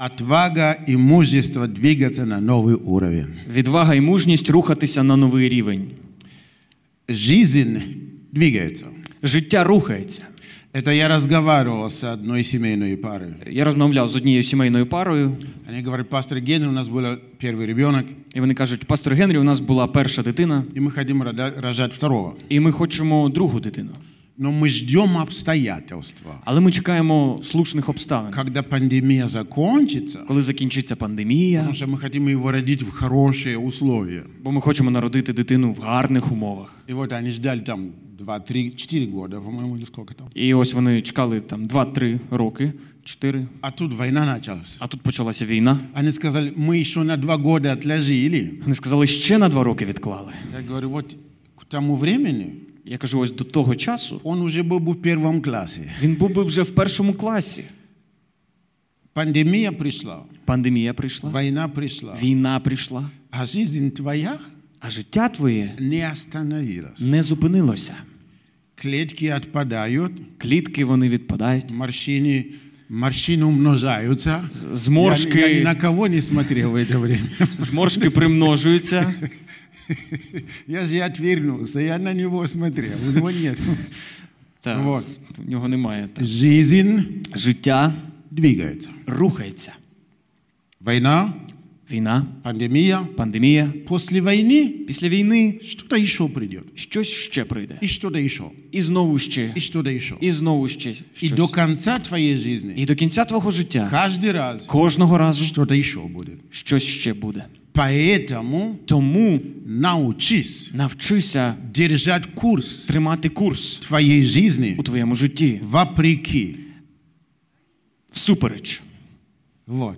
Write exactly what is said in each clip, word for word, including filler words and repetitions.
Отвага и мужество двигаться на новый уровень. Відвага і мужність рухатися на новий рівень. Жизнь двигается. Життя рухається. Это я разговаривал с одной семейной парой. Я розмовляв з однією сімейною парою. Они говорят, пастор Генри, у нас был первый ребенок. І вони кажуть, пастор Генрі, у нас була перша дитина. И мы хотим рожать второго. І ми хочемо другу дитину. Но мы ждем обстоятельства. Але ми чекаємо слушних обставин. Когда пандемия закончится, коли закінчиться пандемія, потому что мы хотим его родить в хорошие условия. Бо ми хочемо народити дитину в гарних умовах. И вот они ждали там два, три, четыре года, по-моему, или сколько там. І ось вони чекали там два-три роки, чотири. А тут война началась. А тут почалася війна. Они сказали, мы еще на два года отложили. Вони сказали, ще на два роки відклали. Я говорю, вот к тому времени Я кажу, ось до того часу он уже был бы в первом классе. він був би вже в першому класі. Пандемия пришла. Пандемія прийшла. Война пришла. Війна прийшла. А жизнь твоя А життя твоє не остановилась. не зупинилося. Клетки отпадают, Клітки вони відпадають. морщины, морщины умножаются. Зморшки, Я, я ни на кого не смотрел в это время. зморшки примножуються. Я же отвернулся, я на него смотрел, у него нет. Так, Вот. в нього немає. Так. Жизнь Життя двигается. рухається. Война, Війна, пандемия. пандемія. После войны Після війни что-то еще придет. щось ще прийде. И что-то еще. І знову ще. И что-то еще. І знову ще И щось. до конца твоей жизни І до кінця твого життя каждый раз кожного разу что-то еще будет. щось ще буде. Поэтому Тому научись навчися держать курс тримати курс твоей жизни у твоєму житті вопреки. всупереч. Вот.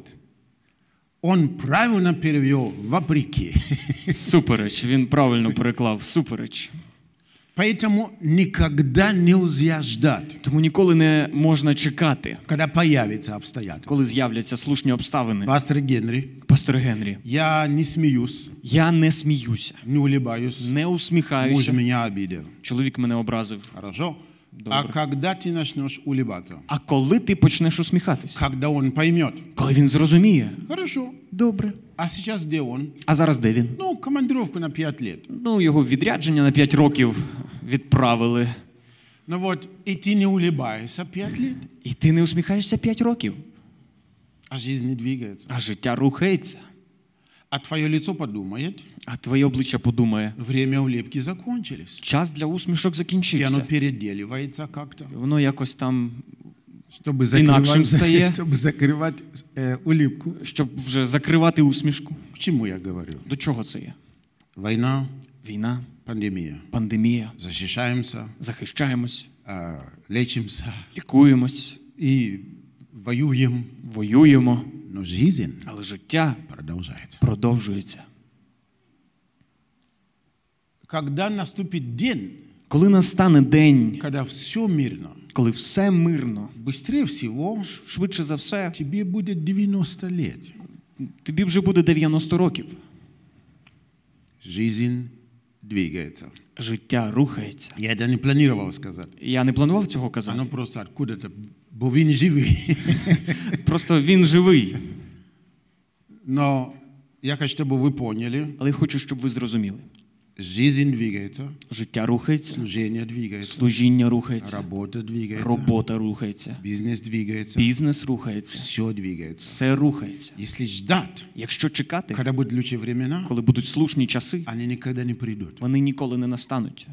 Он правильно перевел вопреки. Всупереч. Він правильно переклав всупереч. Поэтому никогда нельзя ждать, Тому ніколи не можна чекати, когда появятся обстоятельства. коли з'являться слушні обставини. Пастор Генри, Пастор Генрі, я не смеюсь, я не сміюся, не улыбаюсь. не Муж усміхаюся. меня обидел. Чоловік мене образив. Хорошо? Добре. А когда ты начнешь улыбаться? А коли ти почнеш усміхатись? Когда он поймет. Коли він зрозуміє. Хорошо. Добре. А сейчас где он? А зараз де він? Ну, командировку на пять лет. Ну, його в відрядження на п'ять років відправили. Ну вот, и ты не улыбаешься пять лет, І ти не усміхаєшся п'ять років. а жизнь не двигается. А життя рухається. А твое лицо подумает, А твоє обличчя подумає, время улыбки закончились. час для усмішок И оно закінчився. переделивается как-то, Воно якось там, чтобы Инакшим закрывать, стає. чтобы закрывать э, улыбку. щоб вже закривати усмішку. К чему я говорю? До чого це є? Война, Війна, пандемия. пандемія, Защищаемся, захищаємось, э, лечимся лікуємось, и воюем. воюємо, Но жизнь але життя продолжается. продовжується. Когда наступит день, Коли настане день, когда все мирно, коли все мирно, быстрее всего швидше за все, тебе будет девяносто лет. тобі вже буде дев'яносто років. Жизнь двигается. Життя рухається. Я это не планировал сказать. Я не планував цього Оно казати. просто откуда-то, бо він живий. Просто він живий. Но я хочу, чтобы вы поняли, Але я хочу, щоб ви зрозуміли. жизнь двигается, Життя рухається, служение двигается, служіння рухається, работа двигается, робота рухається, бизнес двигается, бізнес рухається, все двигается. все рухається. Если ждать, Якщо чекати, когда будут лучшие времена, коли будуть слушні часи, они никогда не придут. вони ніколи не настануть.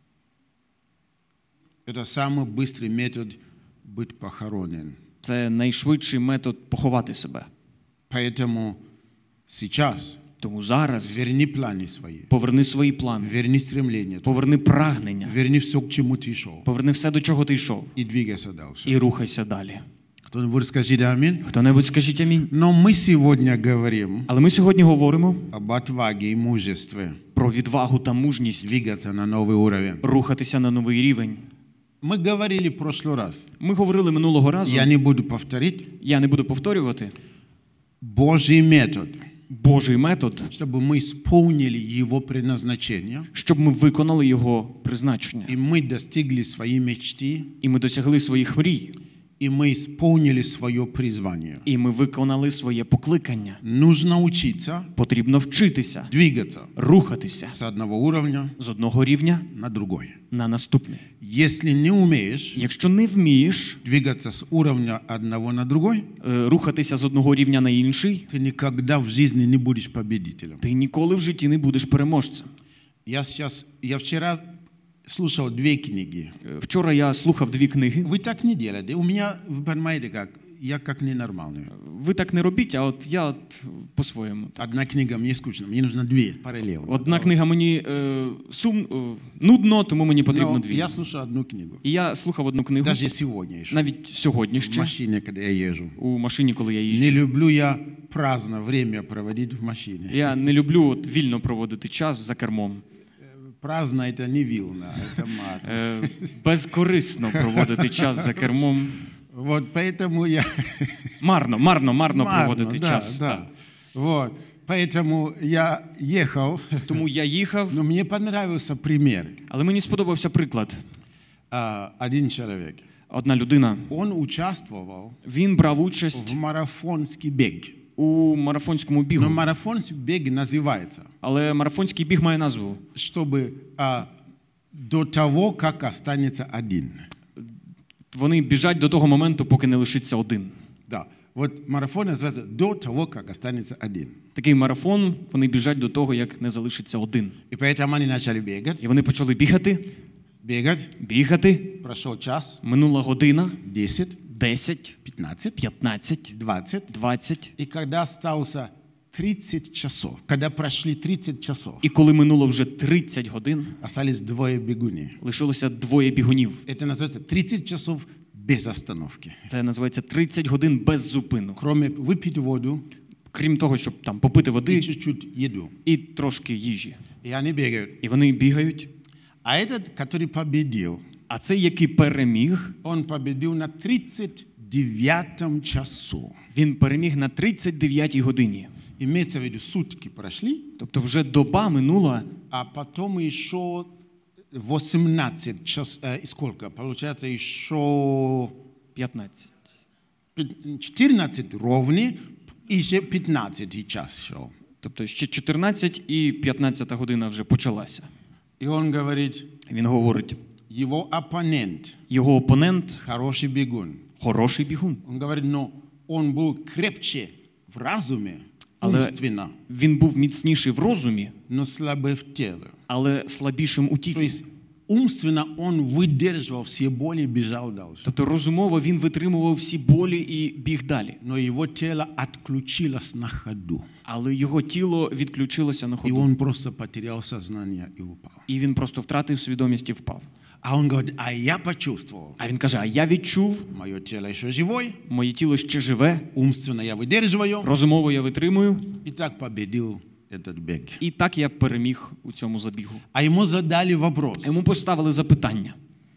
Это самый быстрый метод быть похоронен. Це найшвидший метод поховати себе. Поэтому сейчас Тому зараз верни планы свои, поверни свої плани, верни стремления, поверни прагнення, верни все, к чему ты шел, поверни все, до чого ти йшов, и двигайся дальше. і рухайся далі. Кто-нибудь скажите аминь. Хто-небудь скажіть амінь. Но мы сегодня говорим Але ми сьогодні говоримо об отваге и мужестве про відвагу та мужність двигаться на новый уровень. рухатися на новий рівень. Мы говорили в прошлый раз. Ми говорили минулого разу, Я не буду повторить. я не буду повторювати, Божий метод, Божий метод, чтобы мы исполнили его предназначение, щоб ми виконали його призначення. и мы достигли своей мечты, І ми досягли своїх мрій. и мы исполнили свое призвание. І ми виконали своє покликання. Нужно учиться Потрібно вчитися, двигаться рухатися с одного уровня з одного рівня на другой. на наступний. Если не умеешь Якщо не вмієш двигаться с уровня одного на другой, е, рухатися з одного рівня на інший, ты никогда в жизни не будешь победителем. ти ніколи в житті не будеш переможцем. Я сейчас, я вчера слушал две книги. Е, Вчора я слухав дві книги. Вы так не делаете. У меня, вы понимаете как, я как ненормальный. Ви так не робіть, а от я от по-своєму. Одна книга мне скучно, мне нужно две параллельно. Одна книга мені е, сум, е, нудно, тому мені потрібно Но дві. я слушал одну книгу. І я слухав одну книгу, Даже сегодня еще. навіть сьогодні В ще, машине, когда я езжу. у машині, коли я Не їжджу. люблю я праздно время проводить в машине. Я не люблю от вільно проводити час за кермом. Праздно это не вилна, это марно. Е, Безкорисно проводити час за кермом. Вот поэтому я... Марно, марно, марно Марно, проводити да, час. да. так. Вот. Поэтому я ехал, Тому я їхав, но мне понравился пример. але мені сподобався приклад. А, Один человек, Одна людина, он участвовал він брав участь в марафонский бег. у марафонському Но бігу. марафонский бег называется, Але марафонський біг має назву. чтобы а, до того, как останется один. Вони біжать до того моменту, поки не лишиться один. Да. Вот марафон называется до того, как останется один. Такий марафон, вони біжать до того, як не залишиться один. И поэтому они начали бегать, І вони почали бігати, бегать. бігати. Прошел час, Минула година, десять, десять, пятнадцать, п'ятнадцять, двадцать. двадцять. И когда остался тридцать часов, когда прошли тридцать часов, І коли минуло вже тридцять годин, остались двое бегуни. лишилося двоє бігунів. Это называется тридцать часов без остановки. Це називається тридцять годин без зупину. Кроме выпить воду Крім того, щоб там попити и води чуть-чуть еду. і трошки їжі. И они бегают. І вони бігають. А этот, который победил, А цей, який переміг, он победил на тридцать девятом часу. він переміг на тридцять дев'ятій годині. Имеется в виду, сутки прошли, Тобто вже доба минула, а потом еще восемнадцать час, э, сколько? Получается еще п'ятнадцять. четырнадцать ровно, и еще пятнадцать час шел. Тобто ще чотирнадцять і п'ятнадцята година вже почалася. И он говорит, Він говорить, его оппонент, його опонент хороший бегун, хороший бігун. он говорит, но он был крепче в разуме, Але умственно, він був міцніший в розумі, но слабый в теле. але слабішим у То тілі. есть умственно он выдерживал все боли и бежал дальше. Тобто розумово він витримував всі болі і біг далі. Но его тело отключилось на ходу. Але його тіло відключилося на И ходу. он просто потерял сознание и упал. І він просто втратив свідомість і впав. А он говорит, а я почувствовал, А він каже, а я відчув, мое тело еще живое, моє тіло ще живе, умственно я выдерживаю, розумово я витримую. и так победил этот бег. І так я переміг у цьому забігу. А ему задали вопрос. Йому поставили запитання.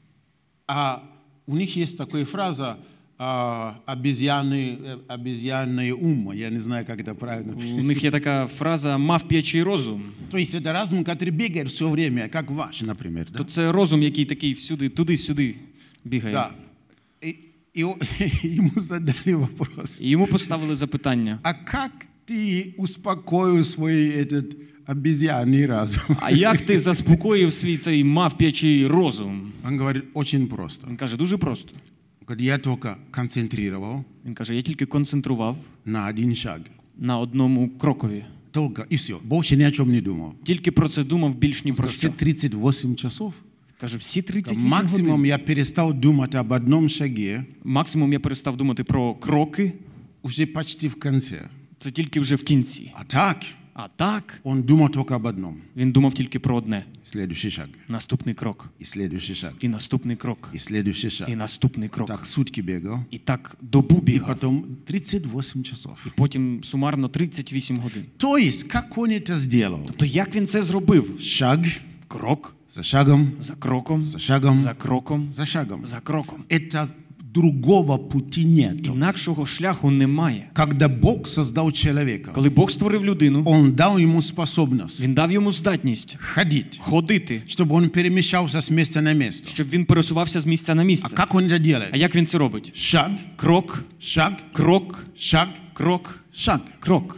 А у них есть такая фраза а, обезьяны, э, обезьяный ум. Я не знаю, как это правильно. У них є така фраза «мавп'ячий розум». То есть это разум, который бегает все время, как ваш, например. Да? То це розум, який такий всюди, туди-сюди бігає. Да. И, и о- ему задали вопрос. І йому поставили запитання. А как ты успокоил свой этот обезьяний разум? А як ти заспокоїв свій цей мавп'ячий розум? Он говорит, очень просто. Він каже, дуже просто. Он говорит, я только концентрировал Він каже, я тільки концентрував на один шаг. на одному крокові. Только, и все. Больше ни о чем не думал. Тільки про це думав, більш ні про Все що. тридцать восемь часов. Каже, всі тридцять вісім Максимум годин. я перестал думать об одном шаге Максимум я перестав думати про кроки. уже почти в конце. Це тільки вже в кінці. А так, А так, он думал только об одном. він думав тільки про одне. Следующий шаг. Наступний крок. И следующий шаг. І наступний крок. И следующий шаг. І наступний крок. Так сутки бегал. І так добу И бігав. потом тридцать восемь часов. Потім сумарно тридцять вісім годин. То есть, как он это сделал? Тобто як він це зробив? Шаг Крок за шагом, за кроком, за шагом, за кроком, за шагом. за кроком. Это другого пути нет. Інакшого шляху немає. Когда Бог создал человека, Коли Бог створив людину, Он дал ему способность Він дав йому здатність ходить, ходити, чтобы он перемещался с места на место. щоб він пересувався з місця на А місце. как он это А делает? як він це робить? Шаг, Крок, шаг, крок, шаг, крок, шаг. крок.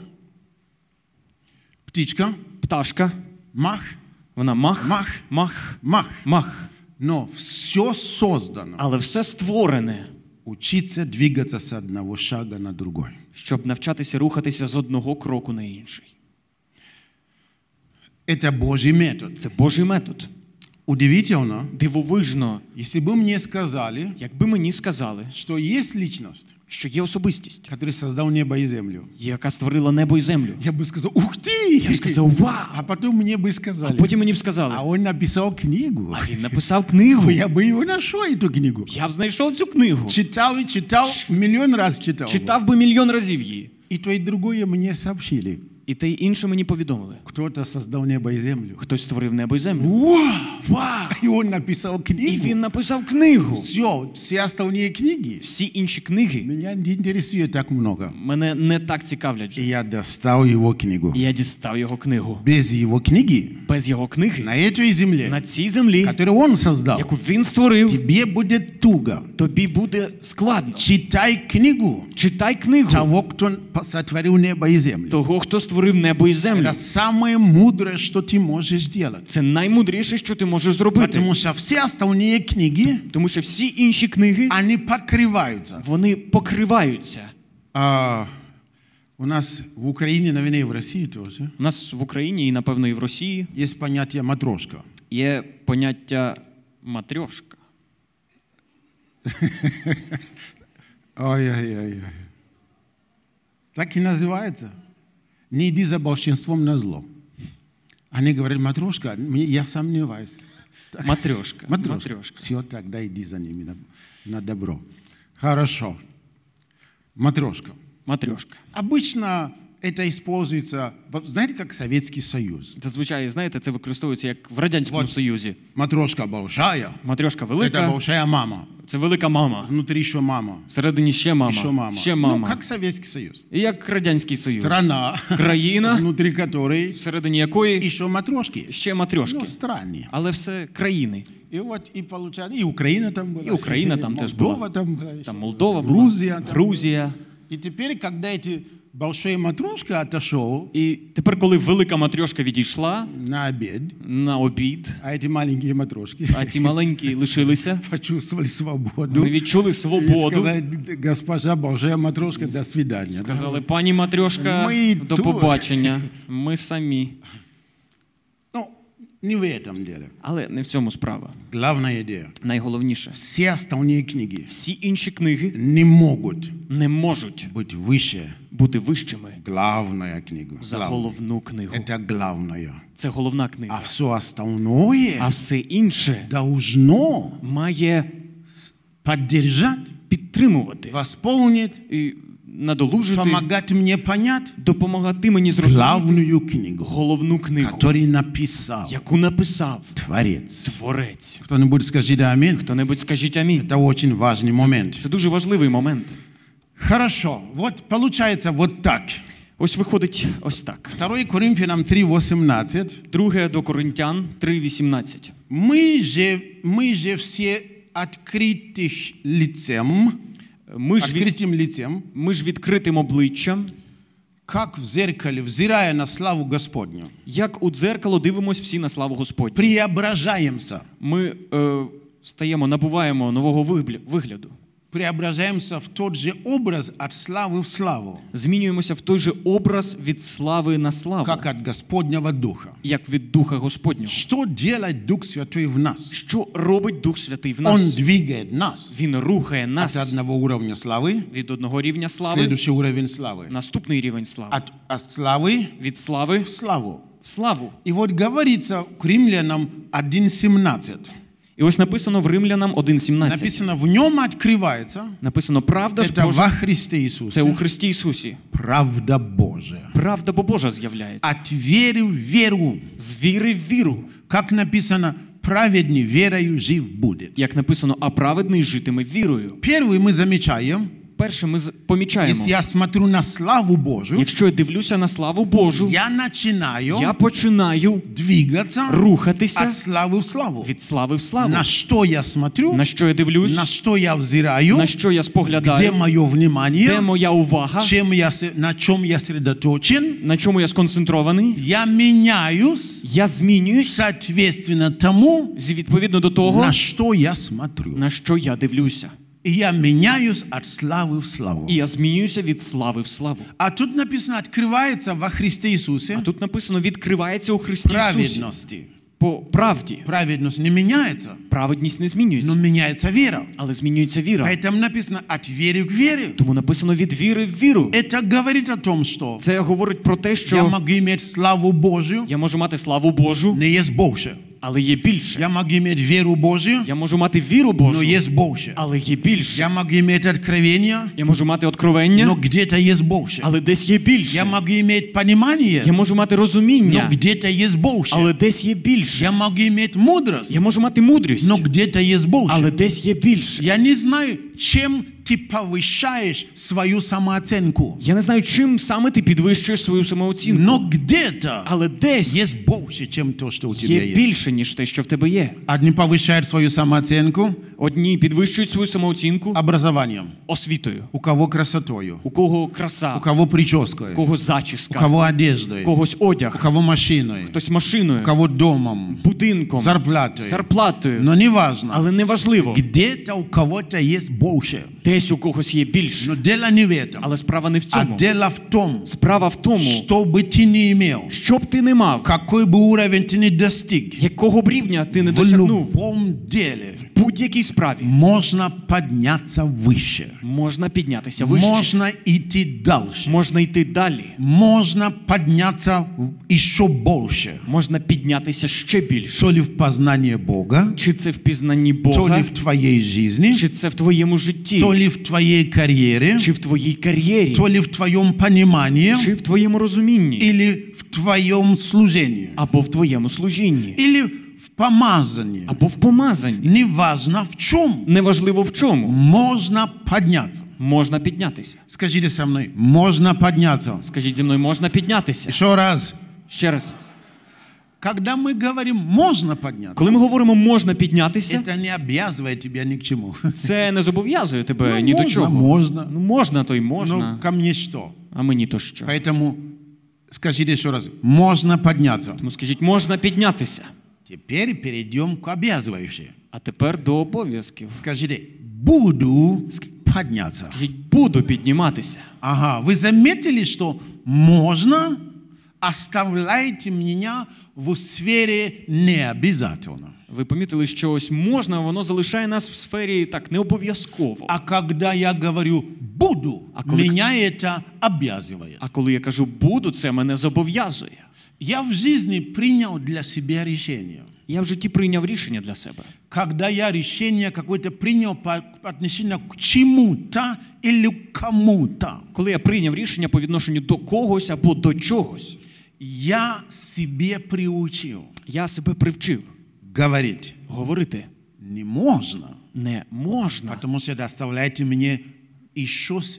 Птичка, Пташка, мах, вона мах, Мах. мах, мах. мах. Но все создано. Але все створене, Учиться двигаться с одного шага на другой. щоб навчатися рухатися з одного кроку на інший. Это Божий метод. Це Божий метод. Удивительно, Дивовижно, если бы мне сказали, якби мені сказали, что есть личность, що є особистість, который создал небо и землю, яка створила небо і землю. я бы сказал, ух ты! Я б сказав, вау! А потом мне бы А сказали, потім мені б сказали, а он написал книгу. а він написав книгу. Я бы его нашел, эту книгу. Я б знайшов цю книгу. Читал и читал, миллион раз читал. Читав би мільйон разів її. И то, и другое мне сообщили. І те й інше мені повідомили. Кто-то создал небо и землю. Хтось створив небо і землю. Вау! Вау! И он написал І книгу. він написав книгу. Все, все остальные книги Всі інші книги меня не интересует так много. мене не так цікавлять. И же. я достал его книгу. І я дістав його книгу. Без его книги Без його книги на этой земле, на цій землі, которую он создал, яку він створив, тебе будет туго. тобі буде складно. Читай книгу Читай книгу того, кто сотворил небо и землю. того, хто створив небо і землю. Это самое мудрое, что ты можешь делать. Це наймудріше, що ти можеш зробити. Потому что все остальные книги, Тому що всі інші книги, они покрываются. вони покриваються. А, у нас в Украине, наверное, и в России тоже У нас в Україні і, напевно, і в Росії есть понятие матрошка. є поняття матрьошка. Ой-ой-ой. Так и называется. Не иди за большинством на зло. Они говорят, матрошка, мне- я сомневаюсь. Матрьошка. Матрошка. Матрьошка. Все, тогда иди за ними на, на добро. Хорошо. Матрошка. Матрьошка. Обычно это используется, во- знаете, как Советский Союз. Зазвичай, знаєте, це використовується як в Радянському Вот. Союзі. Матрошка большая, Матрьошка это велика, большая мама. це велика мама. Внутри еще мама. Всередині ще мама. Еще мама. Ще Ну, мама. как Советский Союз. І як Радянський Союз. Страна, Країна, внутри которой всередині якої еще матрошки. ще матрьошки. Ну, стране. Але все країни. И вот и получается, и Украина там была. И Украина там тоже Молдова была. там была. Там Молдова була, Грузия там Грузія. И теперь, когда эти большой матрошка отошел І тепер, коли велика матрьошка відійшла на обед, на обід, а эти маленькие матрошки а ті маленькі лишилися, почувствовали свободу. вони відчули И свободу. сказали, госпожа большая матрошка, до свидания. Сказали, пані матрьошка, Ми до тут. побачення, ми самі. Ну, не в этом деле. Але не в цьому справа. Главная идея. Найголовніше, Все остальные книги всі інші книги не могут не можуть быть выше бути вищими главная книга. за Главная. головну книгу. Это главное. Це головна А книга. все остальное А все інше должно має поддержать, підтримувати восполнить, і надолужити, помогать мне понять допомагати мені зрозуміти главную книгу, головну книгу, которую написал яку написав Творец. Творець. Кто-нибудь скажет аминь. Хто-небудь скажіть амінь. Это очень важный момент. Це дуже важливий момент. Хорошо. Вот получается вот так. Ось виходить ось так. второе Коринфянам три восемнадцать. Друге до Коринтян три вісімнадцять. Мы же, мы же все открытых лицем, Ми ж, від, открытым лицем, ми ж відкритим обличчям, как в зеркале, взирая на славу Господню, як у дзеркало дивимось всі на славу Господню. преображаемся. Ми е, стаємо, набуваємо нового вигля- вигляду. Преображаемся в тот же образ от славы в славу, Змінюємося в той же образ від слави на славу, как от Господнего Духа. як від Духа Господнього. Что делает Дух Святой в нас? Що робить Дух Святий в Он нас? двигает нас Він рухає от нас одного уровня славы, від одного рівня слави, следующий уровень славы, наступний рівень слави, от, от славы від слави в славу. в славу. И вот говорится к Римлянам один семнадцать. І ось написано в Римлянам один сімнадцять. Написано, в нем открывается, Написано, правда ж это Божа, во Христе це у Иисусе, Христі Ісусі. правда Божия. Правда бо Божа з'являється. От веры в веру. З віри в віру. Как написано, праведный верою жив будет. Як написано, а праведний житиме вірою. Первый мы замечаем, Перше, ми з- помічаємо, если я смотрю на славу Божию, якщо я дивлюся на славу Божу, я начинаю я починаю двигаться рухатися от славы в славу. від слави в славу. На что я смотрю, На що я дивлюсь, на что я взираю, на що я где споглядаю, мое де внимание, моя увага, чем я, с- на чем я сосредоточен, на чому я сконцентрований, я меняюсь я змінююсь соответственно тому, з- відповідно до того, на что я смотрю. на що я дивлюся. И я меняюсь от славы в славу. І я змінююся від слави в славу. А тут написано, открывается во Христе Иисусе А тут написано, відкривається у Христі Ісусі. праведности. По правді. Праведность не меняется, Праведність не но змінюється, меняется вера. але змінюється віра. Поэтому написано от веры к вере. Тому написано від віри в віру. Это говорит о том, что Це говорить про те, я що могу иметь славу Божию, я можу мати славу Божу, но есть больше. але є більше. Я могу иметь веру Божию, Я можу мати віру но Божу, есть больше. але є більше. Я могу иметь откровение, Я можу мати но откровення, где-то есть больше. але десь є Я більше. могу иметь понимание, Я можу мати но розуміння, где-то есть больше. але десь є більше. Я могу иметь мудрость, Я можу мати мудрість, но где-то есть больше. але десь є більше. Я не знаю, чем ты повышаешь свою самооценку, Я не знаю, чим саме ти підвищуєш свою самооцінку, но где-то але десь есть больше, чем то, что у тебя є есть. більше, ніж те, що в тебе є. Одни повышают свою самооценку Одні підвищують свою самооцінку образованием, освітою, у кого красотою, у кого краса, у кого прической, у кого у зачіска, кого одеждой, у когось у одяг, кого машиной, хтось у машиною, кого домом, будинком, зарплатой. зарплатою. Но не важно. Але не важливо, Где-то у кого-то есть больше. десь у когось є більше. Но дело не в этом. Але справа не в А цьому. дело в том, Справа в тому, что бы ты ни имел, що б ти не мав, какой бы уровень ты ни достиг, якого б рівня ти не в досягнув, любом деле в будь-якій справі можно подняться выше. можна піднятися вище, Можно идти дальше. можна йти далі, Можно подняться еще больше. можна піднятися ще більше. То ли в познании Бога, Чи це в пізнанні то ли Бога, в твоей жизни, чи це в твоєму житті, то ли в твоей карьере, чи в твоїй кар'єрі, то ли в твоем понимании, чи в твоєму розумінні, или в твоем служении, або в твоєму служінні, или в помазании. або в помазанні. Неважно в чем, Неважливо в чому, можно подняться. можна піднятися. Скажите со мной, можно подняться. Скажіть зі мною, можна піднятися. Еще раз. Ще раз. Когда мы говорим «можно подняться», Коли ми говоримо «можна піднятися», это не обязывает тебя ни к чему. це не зобов'язує тебе Ну, ні до можна, чого. можна. Ну, можна, то й Ну, можна, ко мне что? а мені то що. Поэтому скажите еще раз, можно подняться. Тому скажіть, можна піднятися. Теперь перейдем к обязывающей. А тепер до обов'язків. Скажите, буду подняться. Скажіть, буду підніматися. Ага, вы заметили, что можно, оставляйте меня в сфере необязательно. Ви помітили, що ось можна, воно залишає нас в сфері так, не обов'язково. А когда я говорю «буду», А коли- меня это обязывает. А коли я кажу «буду», це мене зобов'язує. Я в жизни принял для себя решение. Я в житті прийняв рішення для себе. Когда я решение какое-то принял по по отношению к чему-то или к кому-то, Коли я прийняв рішення по відношенню до когось або до чогось, я себе приучил я себе привчив говорить говорити «не можно», не можна, потому что это оставляет мне еще с-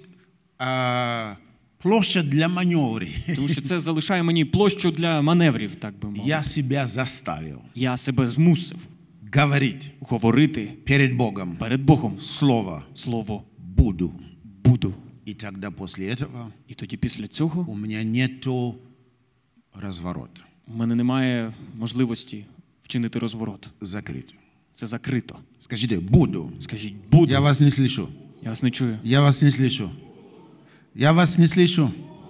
а, площадь для маневров. тому що це залишає мені площу для маневрів, так би мовити. Я себя заставил Я себе змусив говорить говорити перед Богом перед Богом слово слово «буду». «буду». И тогда после этого І тоді після цього у меня нету разворота. у мене немає можливості вчинити розворот. Закрыть. Це закрито. Скажите «буду». Скажіть «буду». Я вас не слышу. Я вас не чую. Я вас не слышу. Я вас не слышу.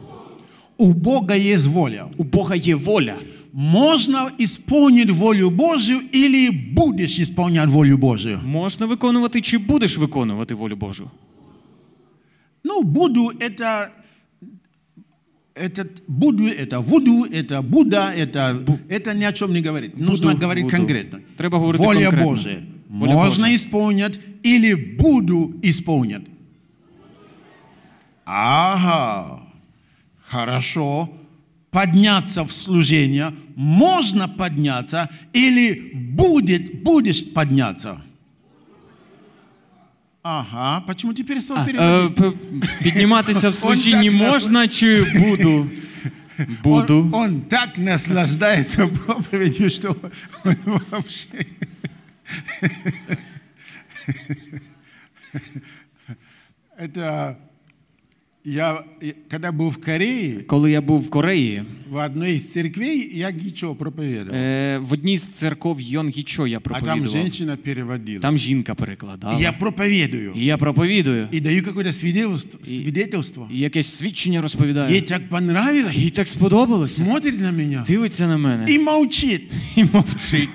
У Бога есть воля. У Бога є воля. Можно исполнить волю Божью или будешь исполнять волю Божью? Можна виконувати чи будеш виконувати волю Божу? Ну, буду это, это буду, это вуду, это Будда, это, это ни о чем не говорит. Нужно Буду, говорить буду. конкретно. Треба говорити Воля конкретно. Божия. Воля Можно Божия. исполнить или буду исполнять. Ага, хорошо. подняться в служение, можно подняться или будет, будешь подняться? Ага, почему ты перестал А, переводить? е, п- підніматися в служінні Он так нас- можна чи буду? Буду. Он, он так наслаждается проповедью, что он вообще... Это я, я- когда был в Корее, Коли я був в Кореї, в одной из церквей я Гичо проповедовал. е, в одній з церков Йонгічо я А там проповідував. женщина переводила. Там жінка И перекладала. я проповедую. І я проповідую. И даю какое-то свидетельство. И- свидетельство. І якесь свідчення розповідаю. Ей так понравилось. Їй так сподобалося. Смотрит на меня Дивиться на мене и молчит. і мовчить.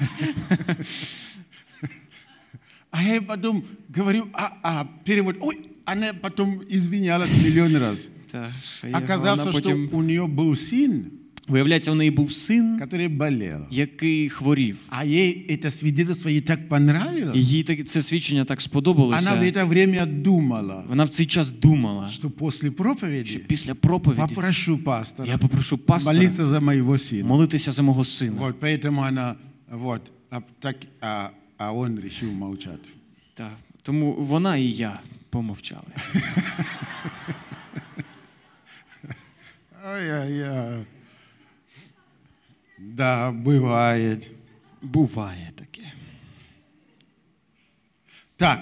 А я ей потом говорю, а, а перевод. Ой, она потом извинялась миллион раз. Та, Оказалось, вона что потім... у нее был сын, Виявляється, у неї був син, который болел. який хворів. А ей это свидетельство ей так І понравилось. їй так, це свідчення так Она в сподобалося. это время думала, Вона в цей час думала, что после проповеди що після проповіді попрошу пастора я попрошу пастора молиться за моего сына. молитися за мого сина. Вот, поэтому она, вот, а, так, а, а он решил молчать. Та, тому вона і я помовчали. Ай-яй-яй. Да, бывает. Буває таке. Так.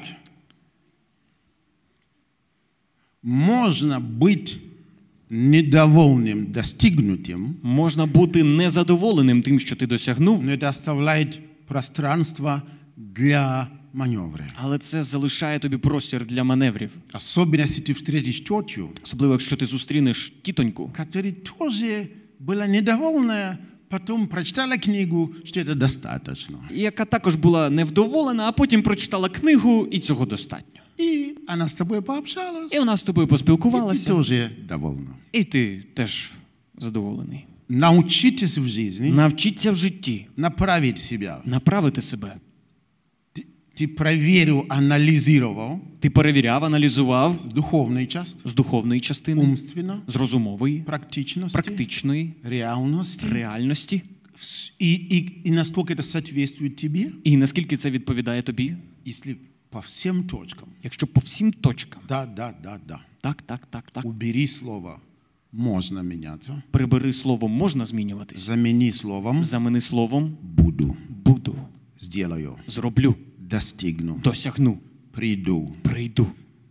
Можно быть недовольным достигнутым, Можна бути незадоволеним тим, що ти досягнув, но это оставляет пространство для маневра. але це залишає тобі простір для маневрів. Особенно, если ты встретишь тетю, Особливо, якщо ти зустрінеш тітоньку, которая тоже была недовольна, потом прочитала книгу, что это достаточно. яка також була невдоволена, а потім прочитала книгу, і цього достатньо. И она с тобой пообщалась, І вона з тобою и ты поспілкувалася, тоже довольна. і ти теж задоволений. Научитесь в жизни Навчіться в житті направить себя. направити себе. Ты, ты проверил, анализировал Ти перевіряв, аналізував с духовной части, з духовної частини, умственно, з розумової, практичности, практичної, реальности, реальності, Вс- и, и, и насколько это соответствует тебе, і наскільки це відповідає тобі, если по всем точкам. якщо по всім точкам. Да, да, да, да. Так, так, так, так. Убери слово «можно меняться», Прибери словом «можна змінюватись», замени словом замени словом «буду», «буду», «сделаю», «зроблю», «достигну», «досягну», «приду». «прийду».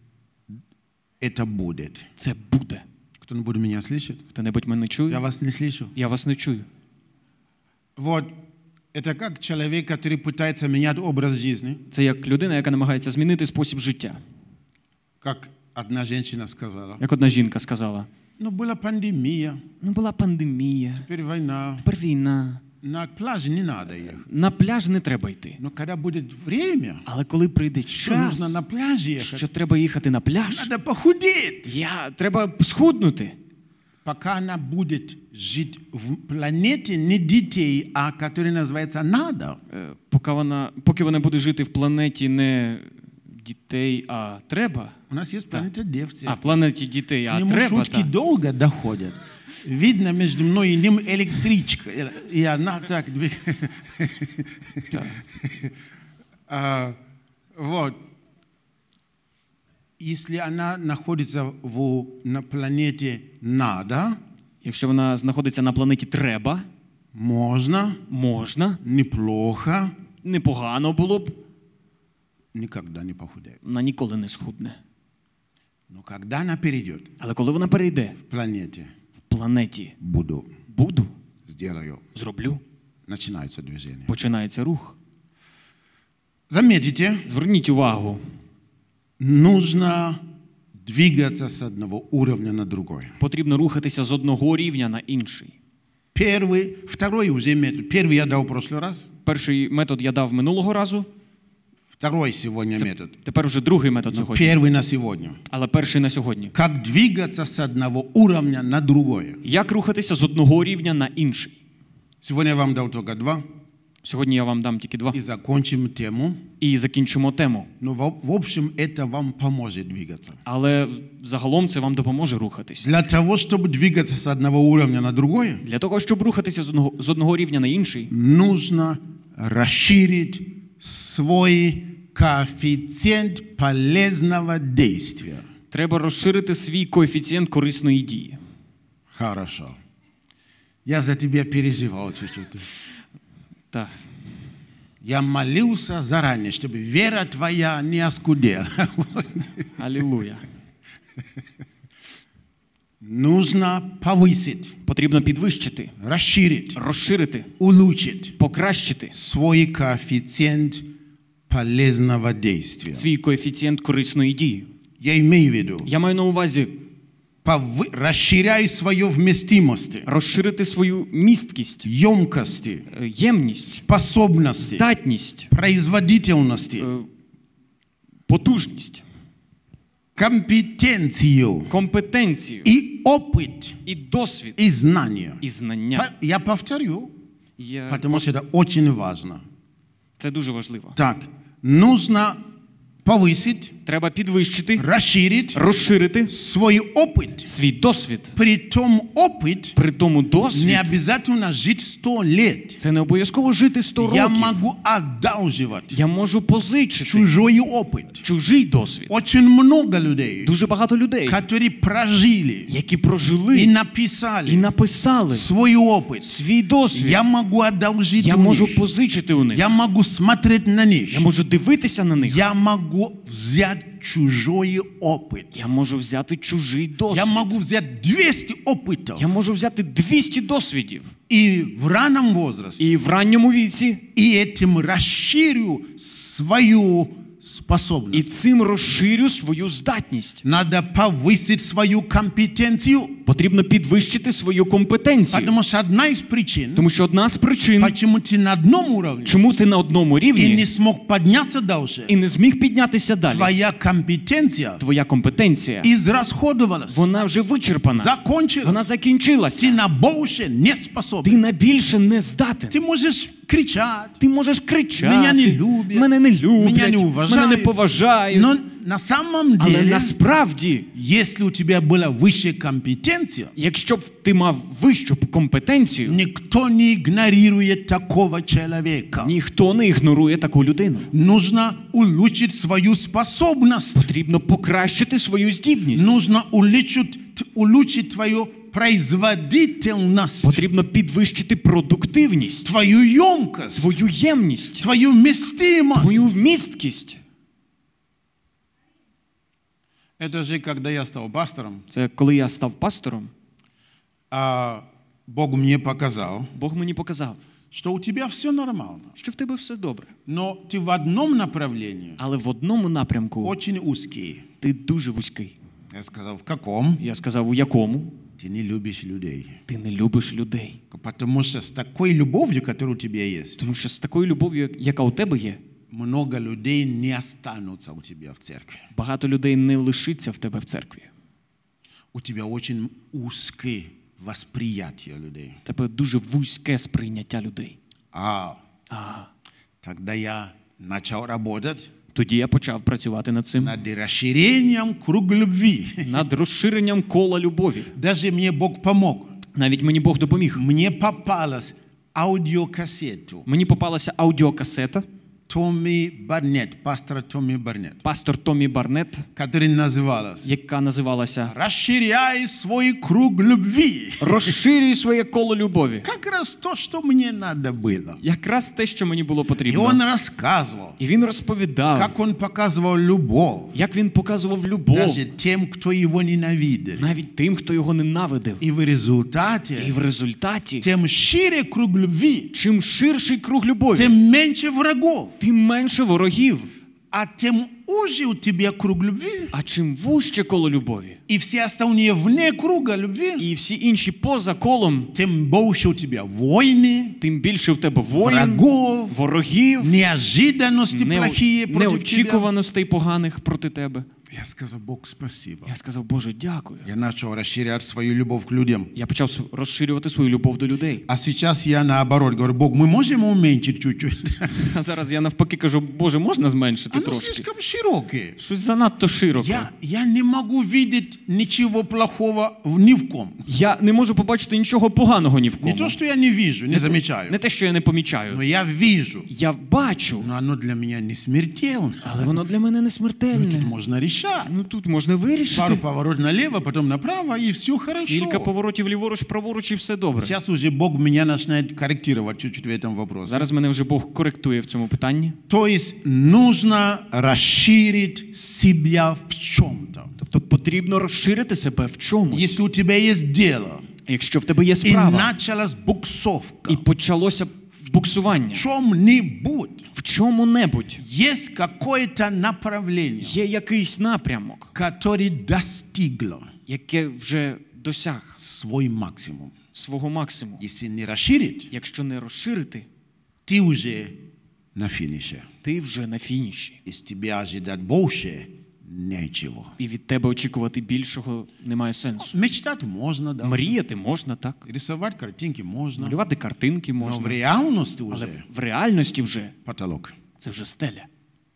Это будет. Це буде. Кто-нибудь меня слышит? Хто-небудь мене Я чує? вас не слышу. Я вас не чую. Вот. Это как человек, который пытается менять образ жизни. Це як людина, яка намагається змінити спосіб життя. Как одна женщина сказала. Як одна жінка сказала, Ну, была пандемия, ну була пандемія, теперь война. тепер війна, На пляже не надо ехать. на пляж не треба йти. Но когда будет время, Але коли прийде что нужно на час, пляже ехать, що треба їхати на пляж, надо похудеть. я, треба схуднути. Пока она будет жить в планете не детей, а который называется «надо», Е, Поки вона, поки вона буде жити в планеті не дітей, а треба, у нас есть планета девцы. а планеті дітей, К а нему треба, шутки та. долго доходят. Видно между мной и ним электричка. И она так двигается. Та. А, вот. Если она находится в, на планете «надо», Якщо вона знаходиться на планеті треба, можно, можна, неплохо, непогано було б, никогда не похудеет. вона ніколи не схудне. Но когда она перейдет Але коли вона перейде в планете в планеті «буду», буду, сделаю, зроблю, начинается движение. починається рух. Заметите, Зверніть увагу, нужно двигаться с одного уровня на другой. потрібно рухатися з одного рівня на інший. Первый, второй уже метод. Первый я дал в прошлый раз, Перший метод я дав минулого разу, второй сегодня це метод. тепер вже другий метод сьогодні, Первый на сегодня. але перший на сьогодні. Как двигаться с одного уровня на другое. Як рухатися з одного рівня на інший? Сегодня я вам дал только два. Сьогодні я вам дам тільки два. И закончим тему. І закінчимо тему. Но в, в общем это вам поможет двигаться. Але загалом це вам допоможе рухатись. Для того, чтобы двигаться с одного уровня на другое, Для того, щоб рухатися з одного, з одного рівня на інший, нужно расширить свой коэффициент полезного действия. треба розширити свій коефіцієнт корисної дії. Хорошо. Я за тебя переживал чуть-чуть. Так. Я молился заранее, чтобы вера твоя не оскудела. Алілуя. Нужно повысить, Потрібно підвищити, расширить, розширити, улучшить покращити свой коэффициент полезного действия. свій коефіцієнт корисної дії. Я имею в виду, Я маю на увазі повы- расширяй свою вместимость, розширити свою місткість, емкости, е, ємність, способности, здатність, производительности, е, потужність, компетенцию компетенцію и опыт, і досвід, и знания. і знання. По- Я повторю, Я... потому что это очень важно. Це дуже важливо. Так, нужно повысить, Треба підвищити, расширить розширити свой опыт. свій досвід. Притом опыт При тому не досвід обязательно жить сто лет. це не обов'язково жити сто Я років. могу одалживать Я можу позичити чужой опыт. чужий досвід. Очень много людей, Дуже багато людей, которые прожили які и прожили написали і написали свой опыт. свій досвід. Я могу одолжить Я у можу них. позичити у них. Я могу смотреть на них. Я можу дивитися на них. Я могу взять чужой опыт. Я можу взяти чужий досвід. Я могу взять двести опытов. Я можу взяти двісті досвідів. И в раннем возрасте. І в ранньому віці. И этим расширю свою І способность. цим розширю свою здатність. Надо повысить свою компетенцию. Потрібно підвищити свою компетенцію. Потому что одна из причин, Тому що одна з причин, почему ты на одном уровне чому ти на одному и не рівні смог подняться дальше, і не зміг піднятися далі. твоя компетенция Твоя компетенція, израсходовалась, вона вже вичерпана. закончилась. Вона закінчилася. Ты на больше не Ти способен. на більше не здатен. Ты можешь кричать, Ти можеш кричати. Мене не люблять, Мене не люблять. мене не уважають. Мене не поважають. но на самом Але деле, насправді, если у тебя была высшая компетенция, якщо б ти мав вищу компетенцію, никто не игнорирует такого человека. ніхто не ігнорує таку людину. Нужно улучшить свою способность. Потрібно покращити свою здібність. Нужно улучшить, улучшить твою производительность, Потрібно підвищити продуктивність, твою емкость, твою ємність, твою вместимость. твою вмісткість. Это же когда я стал пастором, Це коли я став пастором, а Бог мне показал, Бог мені показав, что у тебя все нормально, що в тебе все добре. но ты в одном направлении Але в одному напрямку очень узкий. ти дуже вузький. Я сказал, в каком? Я сказав, у якому? Ты не любишь людей. Ти не любиш людей. Потому что с такой любовью, которая у тебя есть, Тому що з такою любов'ю, яка у тебе є, много людей не останутся у тебя в церкви. багато людей не лишиться в тебе в церкві. У тебя очень узкое восприятие людей. В тебе дуже вузьке сприйняття людей. А, А тогда я начал работать тоді я почав працювати над цим, над расширением круга любви. над розширенням кола любові. Даже мне Бог помог. Навіть мені Бог допоміг. Мне попалась аудиокассету. Мені попалася аудіокасета Томми Барнетт, пастора Томми Барнетт, пастор Томі Барнетт, которая называлась яка називалася «Расширяй свой круг любви». «Розширюй своє коло любові». Как раз то, что мне надо было. Якраз те, що мені було И потрібно. он рассказывал, І він розповідав, как он показывал любовь як він показував любов даже тем, кто его ненавидел. навіть тим, хто його ненавидив. И в І результате, в результаті, тем шире круг любви, чим ширший круг любові, тем меньше врагов. тим менше ворогів. А тем уже у тебя круг любви, А чим вужче коло любові, и все остальные вне круга любви, і всі інші поза колом, тем больше у тебя войны, тим більше в тебе воїн, врагов, ворогів, неожиданности не- плохие против тебя. неочікуваностей поганих проти тебе. Я сказал: Бог, спасибо. Я сказав: Боже, дякую. Я начал расширять свою любовь к людям. Я почав с- розширювати свою любов до людей. А сейчас я наоборот говорю: Бог, мы можем уменьшить чуть-чуть? А зараз я навпаки кажу: Боже, можна зменшити Оно трошки? слишком широкое. Щось занадто широко. Я, я не могу видеть ничего плохого в- ни в ком. Я не можу побачити нічого поганого ні в Не кому. то, что я не вижу, не замечаю, Не те, що я не помічаю. но я вижу. Я бачу, Но оно для меня не смертельно. але воно для мене не Тут смертельне. можно решать. Ну тут можна Пару вирішити. поворот налево, потом направо, и все хорошо. Кілька поворотів ліворуч, праворуч і все добре. Сейчас уже Бог меня начинает корректировать чуть-чуть в этом вопросе. Зараз мене вже Бог коректує в цьому питанні. То есть нужно расширить себя в чем-то. Тобто потрібно розширити себе в чомусь. Если у тебя есть дело, Якщо в тебе є и справа, началась буксовка і почалося буксування в чем-нибудь, в чому-небудь, есть какое-то направление, є якийсь напрямок, которое достигло яке вже досяг свой максимум. свого максимуму. Если не расширить, Якщо не розширити, ты уже на финише. ти вже на фініші. Из тебя ожидать больше ничего. І від тебе очікувати більшого немає сенсу. Мечтать можно, да. Мріяти можна, так. Рисовать картинки можно. Малювати картинки Но в можна. реальности Але уже в реальності вже потолок. це вже стеля.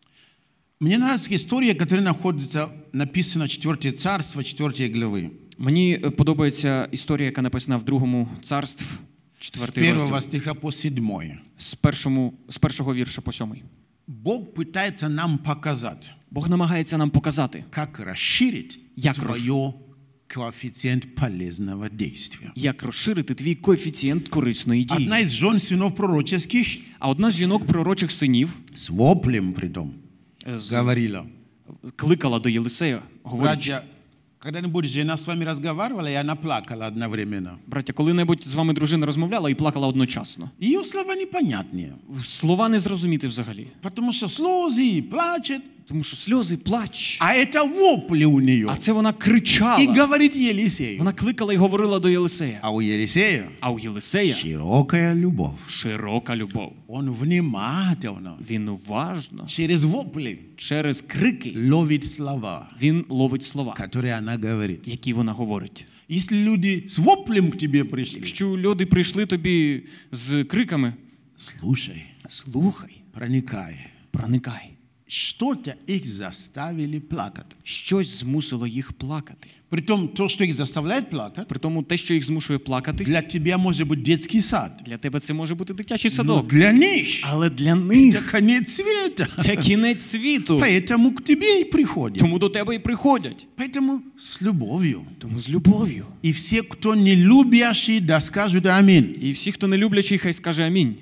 Мне нравится история, которая находится, написана в четвёртое царство, четвёртой главы. Мені е, подобається історія, яка написана в другому царств, С четвертий первого розділ, стиха по седьмой. з, першому, з першого вірша по сьомий. Бог пытается нам показать, Бог намагається нам показати, как расширить Як твое коэффициент полезного действия. як розширити твій коефіцієнт корисної дії. Одна из жен сынов пророческих А одна з жінок пророчих синів с воплем притом е, з- говорила: кликала до Єлисея, говорячи: братья, когда-нибудь жена с вами разговаривала, и она плакала одновременно. браття, коли-небудь з вами дружина розмовляла і плакала одночасно. Ее слова непонятные, Слова не зрозуміти взагалі. потому что слезы, плачет, Тому що сльози, плач. а это вопли у нее. А це вона И кричала. говорит Елисею. Вона кликала і говорила до Єлисея. А у Елисея А у Єлисея широкая любовь. широка любов. Он внимательно, Він уважно, через вопли, через крики, ловит слова, він ловить слова, которые она говорит. які вона говорить. Если люди с воплем к тебе пришли, Якщо люди прийшли тобі з криками, слушай, слухай, проникай. проникай. Что-то их заставили плакать. Щось змусило їх плакати. Притом, то, что их заставляет плакать, При тому те, що їх змушує плакати, для тебя может быть детский сад. для тебе це може бути дитячий Но садок. для них Але для это них конец света. це кінець світу. Поэтому к тебе и приходят. Тому до тебе і приходять. Поэтому с любовью. Тому з любов'ю. И все, кто не любящий, да скажут аминь. І всі, хто не люблячий, хай скаже амінь.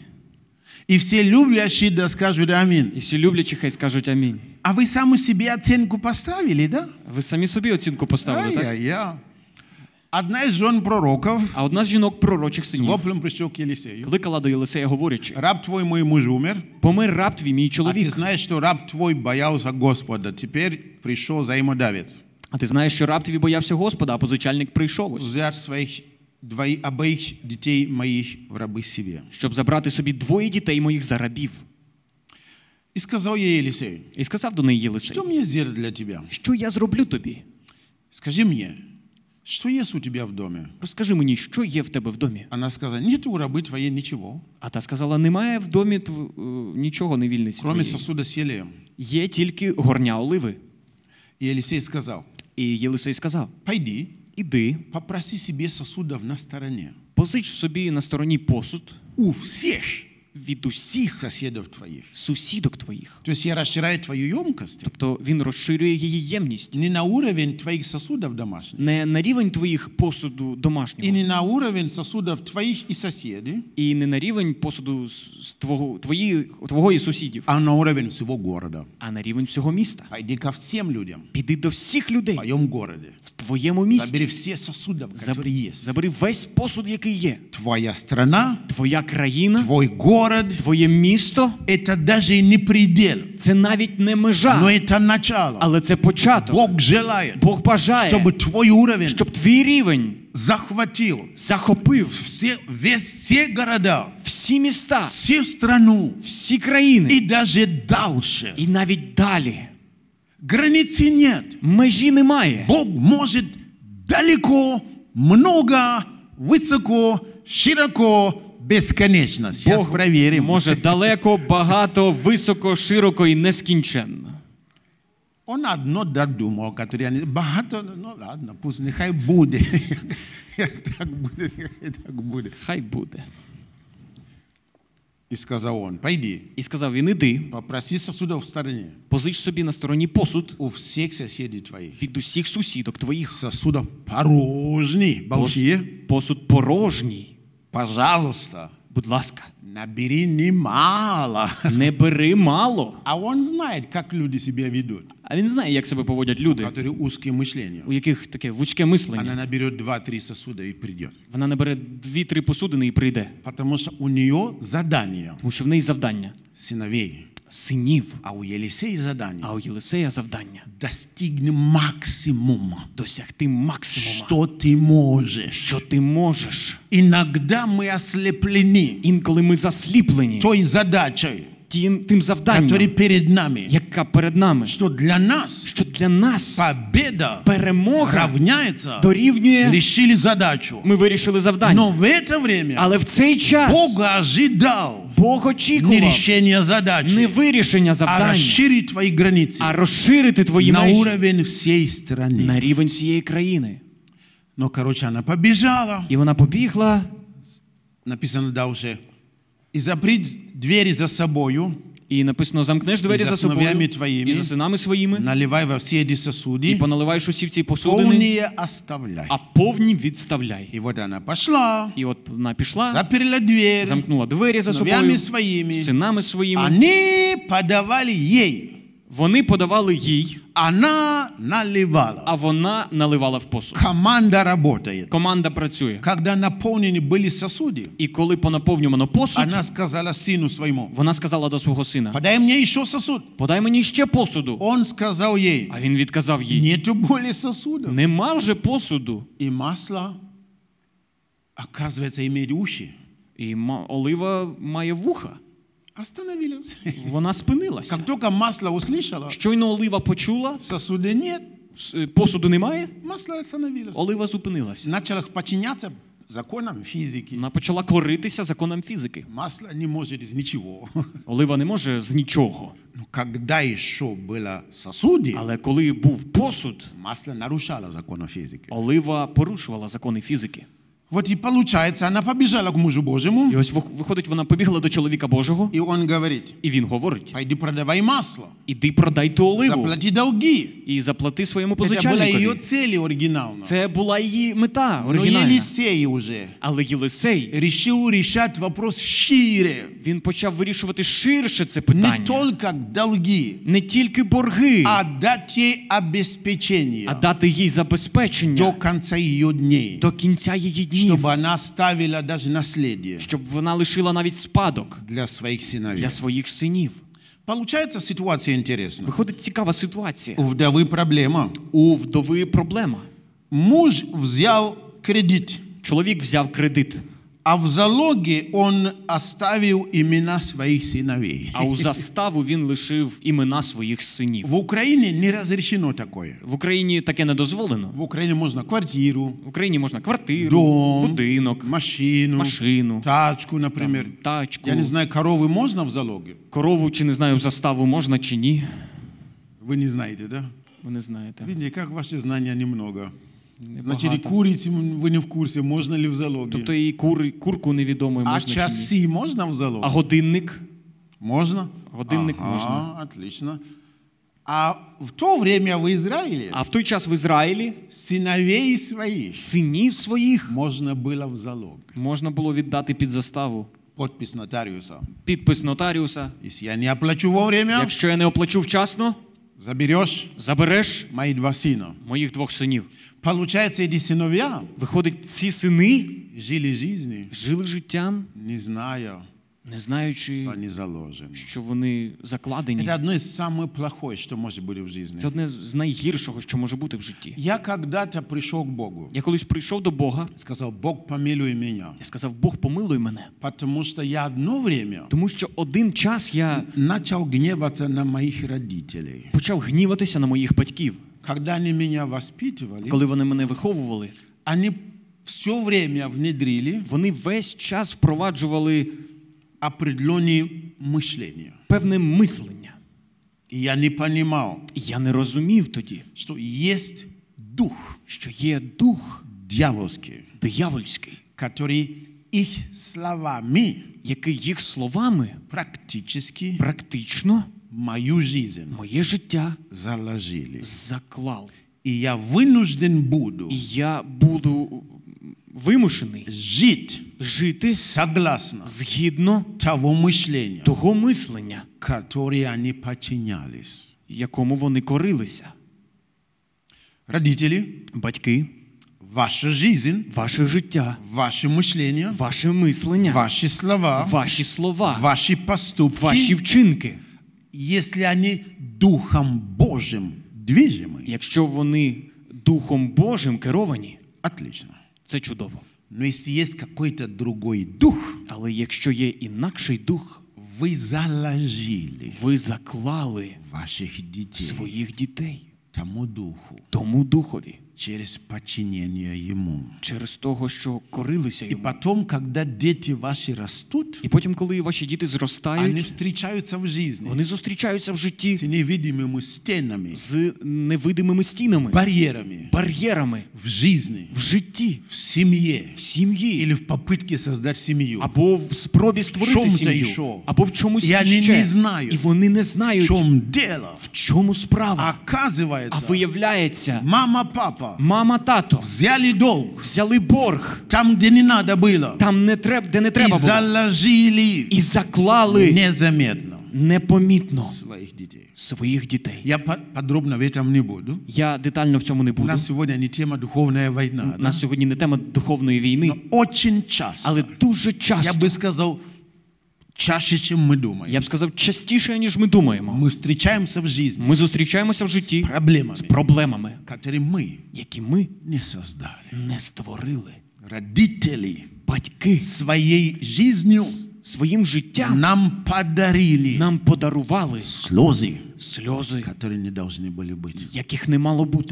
И все любящие, да скажут аминь. І всі люблячі, хай скажуть амінь. А вы сами себе оценку поставили, да? Ви самі собі оцінку поставили, так? Ай-яй-яй. Одна из жен пророков А одна з жінок пророчих с синів воплем пришел к Елисею. кликала до Єлисея, говорячи: Раб твой, мой муж умер, помир раб твій, мій а ты чоловік. знаешь, что раб твой боялся Господа, теперь пришел взаимодавец. А ти знаєш, що раб твій боявся Господа, а позичальник прийшов ось, Взять своих двоих, обоих детей моих в рабы себе. щоб забрати собі двоє дітей моїх за рабів. И сказал ей Елисей: І сказав до неї Єлисей: что мне сделать для тебя? що я зроблю тобі? Скажи мне, что есть у тебя в доме? Розкажи мені, що є в тебе в домі? Она сказала: нет у рабы твоей ничего, А та сказала: немає в домі тв... е, нічого невільниці кроме твоєї. сосуда с елеем. Є тільки горня оливи. И Елисей сказал: І Єлисей сказав: пойди, іди, попроси себе сосудов на стороне позич собі на стороні посуд у всех від усіх соседов твоих. сусідок твоїх. То есть я расширяю твою емкость Тобто він розширює її ємність. не на уровень твоих сосудов домашних, Не на рівень твоїх посуду и домашнього, не на уровень сосудов твоих и соседей, і не на рівень посуду з- з твого, твої, твого і сусідів, а на уровень всего города. а на рівень всього міста. Пойди ко всем людям Піди до всіх людей в твоем городе. в твоєму місті. Забери все сосудов, Заб- которые есть. Забери весь посуд, який є. Твоя страна, Твоя країна, твой город, твоє місто – это даже не предел, це навіть не межа, но это начало. але це початок. Бог желает, Бог бажає, чтобы твой уровень щоб твій рівень захватил захопив все, весь, все города, всі міста, всю страну всі країни и даже дальше. і навіть далі. Границы нет. Межі немає. Бог может далеко, много, высоко, широко, бесконечно. Сейчас Бог проверим. може далеко, багато, високо, широко і нескінченно. Он одно додумал, которое они... Багато, ну ладно, пусть нехай буде. Так буде, так буде. Хай буде. И сказал он, пойди, І сказав він, іди, попроси сосудов в стороне позич собі на стороні посуд у всех соседей твоих. від усіх сусідок твоїх. Сосудов порожний, Пос- большие. Посуд порожній. Пожалуйста, Будь ласка, набери немало. не бери мало. А он знает, как люди себя ведут, А він знає, як себе поводять люди, которые узкие мышления. у яких таке вузьке Она мислення. наберет два-три сосуда и придет. Вона набере дві-три посудини і прийде. Потому что у нее задание Тому що в неї завдання сыновей, синів, а у Елисея задание а у Єлисея завдання достигни максимума, досягти максимума, что ты можешь. що ти можеш. Иногда мы ослеплены Інколи ми засліплені той задачей, тим, тим которая завданням, перед нами, яка перед нами, что для нас що для нас победа перемога равняется, дорівнює, решили задачу. ми вирішили завдання. Но в это время Але в цей час Бог ожидал Бог не очікував решения не задачи, вирішення а завдання, расширить твои границы а розширити твої на межі уровень всей страны. на рівень всієї країни. Но, короче, она побежала. І вона побігла, Написано дальше. И заприть двери за собою, і написано, замкнеш двері І за за собою, синов'ями твоїми, і за синами своїми, наливай во все эти і сосуды, поналиваєш усі в ці посудини, полные оставляй. а повні відставляй. И вот она пошла, І от вона пішла, заперла дверь, замкнула двері за собою, сыновьями своими. з синами своїми. Они подавали ей, Вони подавали їй, она наливала. а вона наливала в посуд. Команда работает. Команда працює. Когда наполнены были сосуды, І коли понаповнювано посуд, она сказала сыну своему, вона сказала до свого сина, подай мне еще сосуд. подай мені ще посуду. Он сказал ей, А він відказав їй, нету более сосудов. нема вже посуду. И масло, оказывается, имеет уши. І ма- олива має вуха. Остановилась. Вона спинилася. Как только масло услышала, Щойно олива почула, сосуда нет, с- е, посуду немає, масло остановилось. олива зупинилася. Начала подчиняться законам физики. Вона почала коритися законам фізики. Масло не может из ничего. Олива не може з нічого. Но когда еще было сосуды, Але коли був посуд, масло нарушало законы физики. олива порушувала закони фізики. Вот и получается, она побежала к мужу Божьему, І ось вих- виходить, вона побігла до чоловіка Божого, и он говорит, і він говорить, пойди продавай масло, іди продай ту оливу заплати долги. і заплати своєму Это была ее позичальникові. цель оригинально. Це була її мета Но оригінальна. Елисей уже Але Єлисей, решил решать вопрос шире. він почав вирішувати ширше це Не питання. только долги, Не тільки борги, а дать ей обеспечение а дати їй до забезпечення конца ее дней, до кінця її днів, чтобы она оставила даже наследие щоб вона лишила навіть спадок для своих сыновей. для своїх синів. Получается ситуация интересная. Виходить цікава ситуація. У вдовы проблема. У вдови проблема. Муж взял кредит, Чоловік взяв кредит, а в залоге он оставил имена своих сыновей. а у заставу він лишив імена своїх синів. В Украине не разрешено такое. В Україні таке не дозволено. В Украине можно квартиру, В Україні можна квартиру, дом, будинок, машину, машину, тачку, например. там, тачку, Я не знаю, коровы можно в залоге? корову, чи не знаю, в заставу можна чи ні. Вы не знаете, да? Ви не знаєте. Видите, как ваши знания немного. Небагато. Значит, и курицу вы не в курсе, можно ли в залоге. Тобто і кур, курку невідомо, А можна чи ні. часы можно в залоге? А годинник? Можно? Годинник Ага, можно. Отлично. А в то время в Израиле А в той час в Ізраїлі сыновей своих синів своїх можно было в залог. можна було віддати під заставу. Подпись нотариуса. Підпис нотаріуса. Если я не оплачу вовремя, Якщо я не оплачу вчасно, заберешь забереш мои два сына. моїх двох синів. Получается, эти сыновья Виходить, ці сини жили жизнью, жили життям, не зная, не знаючи, что они заложены. що вони закладені. Это одно из самых плохое, что может быть в жизни. Це одне з найгіршого, що може бути в житті. Я когда-то пришел к Богу, Я колись прийшов до Бога, сказал: Бог, помилуй меня. я сказав: Бог, помилуй мене. Потому что я одно время Тому що один час я начал гневаться на моих родителей. почав гніватися на моїх батьків. Когда они меня воспитывали, Коли вони мене виховували, они все время внедрили вони весь час впроваджували определенные мышления. певне мислення. И я не понимал, І я не розумів тоді, что есть дух що є дух дьявольский, диявольський, который их словами який їх словами практически практично мою жизнь моє життя заложили. заклали. И я вынужден буду І я буду вимушений жить жити согласно згідно того мышления, того мислення, которое они подчинялись. якому вони корилися. Родители, Батьки, ваша жизнь, ваше життя, ваше мышление, ваше мислення, ваши слова, ваші слова, ваши поступки, ваші вчинки, если они Духом Божьим движимы, якщо вони Духом Божим керовані, отлично. це чудово. Но если есть какой-то другой дух, Але якщо є інакший дух, вы заложили ви заклали ваших детей своїх дітей тому духу тому духові через подчинение ему. через того, що корилися И йому. потом, когда дети ваши растут, І потім, коли ваші діти они зростають, встречаются в жизни вони зустрічаються в с житті невидимыми стенами, з невидимими стінами, барьерами бар'єрами в жизни, в житті, в семье в сім'ї, или в попытке создать семью. або в спробі створити чому-то сім'ю, йшов. або в чомусь І вони ще. не знають, І вони не В знають, чем дело? в чому справа. А Оказывается, виявляється, мама, папа мама, тато взяли долг взяли борг там, где не надо было, там, не треб, де не треба и було, заложили і заклали незаметно непомітно своих детей. своїх дітей. Я по- подробно в этом не буду. Я детально в цьому не У буду. нас сегодня не тема духовная война, У нас сьогодні не тема духовної війни, но очень часто, але дуже я часто, бы сказал, чаще, чем мы думаем, я б сказав, частіше, ніж ми думаємо, мы встречаемся в жизни ми зустрічаємося в житті с проблемами, з проблемами, которые мы які ми не создали. не створили. Родители Батьки своей жизнью своїм життям нам подарили нам подарували слезы, сльози, которые не должны были быть. яких не мало бути.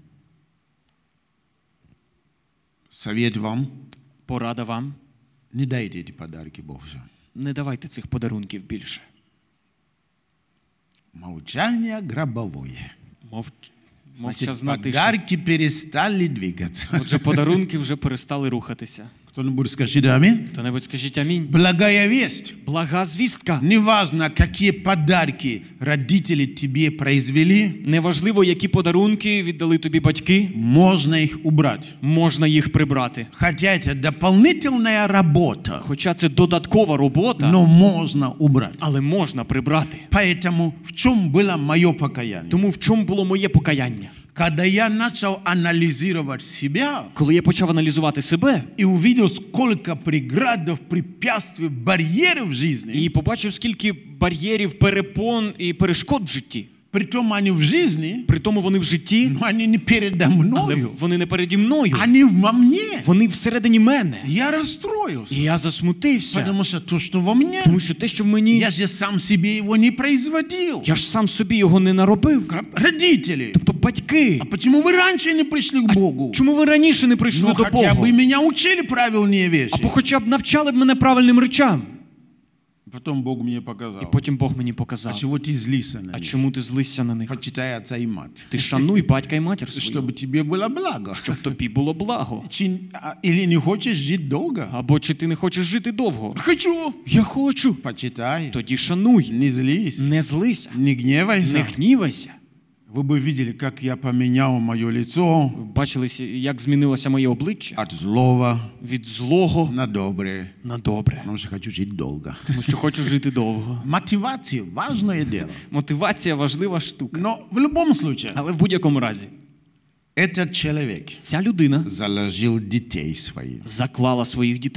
Совет вам: Порада вам, не дайте эти подарки Богу. не давайте цих подарунків більше. Молчание гробовое. Мов... Значит, Мовчазна тиша. подарки перестали двигаться. Отже, подарунки вже перестали рухатися. Кто-нибудь скажет аминь. Хто-небудь скажіть амінь. Благая весть. Блага звістка. Неважно, какие подарки родители тебе произвели, Неважливо, які подарунки віддали тобі батьки, можно их убрать. можна їх прибрати. Хотя это дополнительная работа, Хоча це додаткова робота, но можно убрать. але можна прибрати. Поэтому в чем было мое покаяние? Тому в чому було моє покаяння? Когда я начал анализировать себя Коли я почав аналізувати себе и увидел, сколько преградов, препятствий, барьеров в жизни, і побачив, скільки бар'єрів, перепон і перешкод в житті. притом они в жизни, При тому вони в житті, но они не передо але мною, вони не переді мною. они во мне. Вони всередині мене. Я расстроился, І я засмутився. потому что то, что во мне, Тому що те, що в мені, я же сам себе его не производил. я ж сам собі його не наробив. Родители, Тобто батьки, а почему вы раньше не пришли к Богу? чому ви раніше не прийшли Ну, до хотя бы Бога? меня учили правильные вещи. Або хоча б навчали б мене правильним речам. Потом Бог мне І показал. потім Бог мені А показав. чего ты злишься на А них? чому ти злишся на них? Почитай отца и мать. Ти шануй батька і матір свою, Чтобы тебе было благо. щоб тобі було благо. Чи- а, Или не хочешь жить долго? Або чи ти не хочеш жити довго? Хочу. Я хочу. Почитай. Тоді шануй. Не злись. Не злися. Не Не гневайся. гнівайся. Вы бы видели, как я поменял мое лицо Бачили, як змінилося моє обличчя от злого від злого на доброе. на добре. Потому что хочу жить долго. Тому що хочу жити довго. Мотивация – важное дело. Мотивація важлива штука. Но в любом случае, Але в будь-якому разі, этот человек ця людина заложил детей своих. заклала своїх дітей.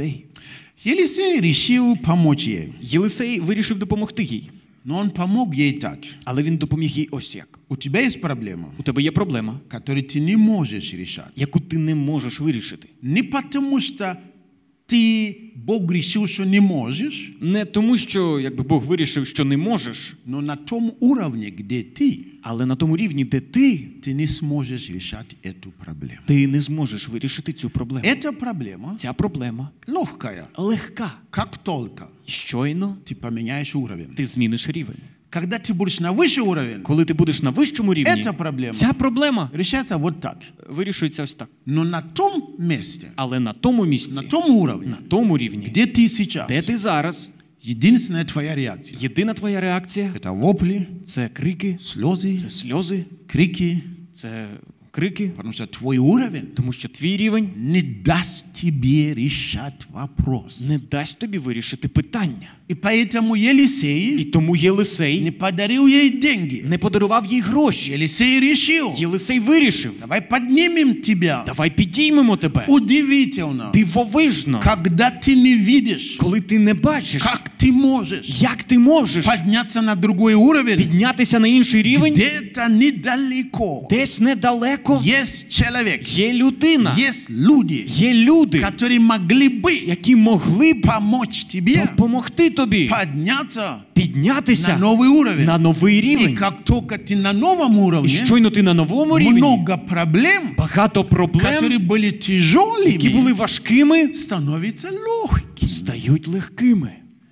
Елисей решил помочь ей. Єлисей вирішив допомогти їй. Но он помог ей так. Але він допоміг їй ось як. У тебя есть проблема, У тебе є проблема, которую ты не можешь решать. яку ти не можеш вирішити. Не потому, что ты, Бог решил, что не можешь, Не тому, що якби Бог вирішив, що не можеш, но на том уровне, где ты, але на тому рівні, де ти, ты не сможешь решать эту проблему. ти не зможеш вирішити цю проблему. Эта проблема Ця проблема легкая. легка. Как только Щойно ты поменяешь уровень. ти зміниш рівень. Когда ты будешь на высший уровень, Коли ти будеш на вищому рівні, эта проблема ця проблема решается вот так. вирішується ось так. Но на том месте, Але на тому на місці, том уровне, на тому рівні, где ты сейчас, де ти зараз, единственная твоя реакция єдина твоя реакція – это вопли, – це крики, слезы, це сльози, крики, це крики, потому что твой уровень тому що твій рівень не даст тебе решать вопрос. не дасть тобі вирішити питання. И поэтому І Елисей тому не Єлисей подарил ей деньги. не подарував їй гроші. Елисей решил, Єлисей вирішив: давай поднимем тебя. давай підіймемо тебе. Удивительно, Дивовижно, когда ты не видишь, коли ти не бачиш, как ты можешь як ти можеш подняться на другой уровень, піднятися на інший рівень, где-то недалеко. десь недалеко Есть человек, є людина, есть люди, є люди, которые могли бы які могли б помочь тебе допомогти тобі подняться на піднятися новый уровень. на новий И рівень. как только ты на новом І уровне, щойно ти на новому рівні, много проблем, багато проблем, которые были які були тяжелыми, важкими, становятся легкими. стають легкими.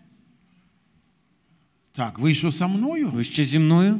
Так, вы еще со мною? Ви ще зі мною?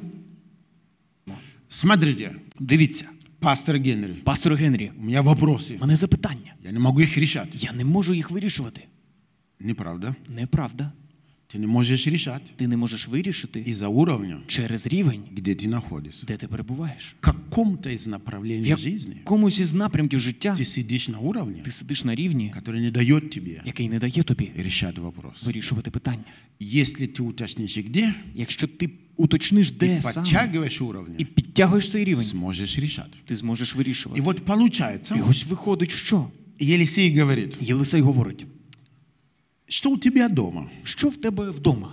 Смотрите, Дивіться, пастор Генри, пастор Генрі, у меня вопросы. у мене запитання. Я не могу их решать. Я не можу їх вирішувати. Неправда. Неправда. Ты не можешь решать Ти не можеш вирішити из-за уровня, через рівень, где ты находишься. де ти перебуваєш. В каком-то из В направлений жизни якомусь із напрямків життя ты сидишь на уровне, ти сидиш на рівні, который не дает тебе який не дає тобі решать вопрос. вирішувати питання. Если ты уточнишь где, Якщо ти уточниш, де саме, подтягиваешь уровни, і підтягуєш цей рівень, сможешь решать. ти зможеш И вирішувати. вот получается, І ось виходить, що? Елисей говорит, Єлисей говорить: что у тебя дома? що в тебе вдома?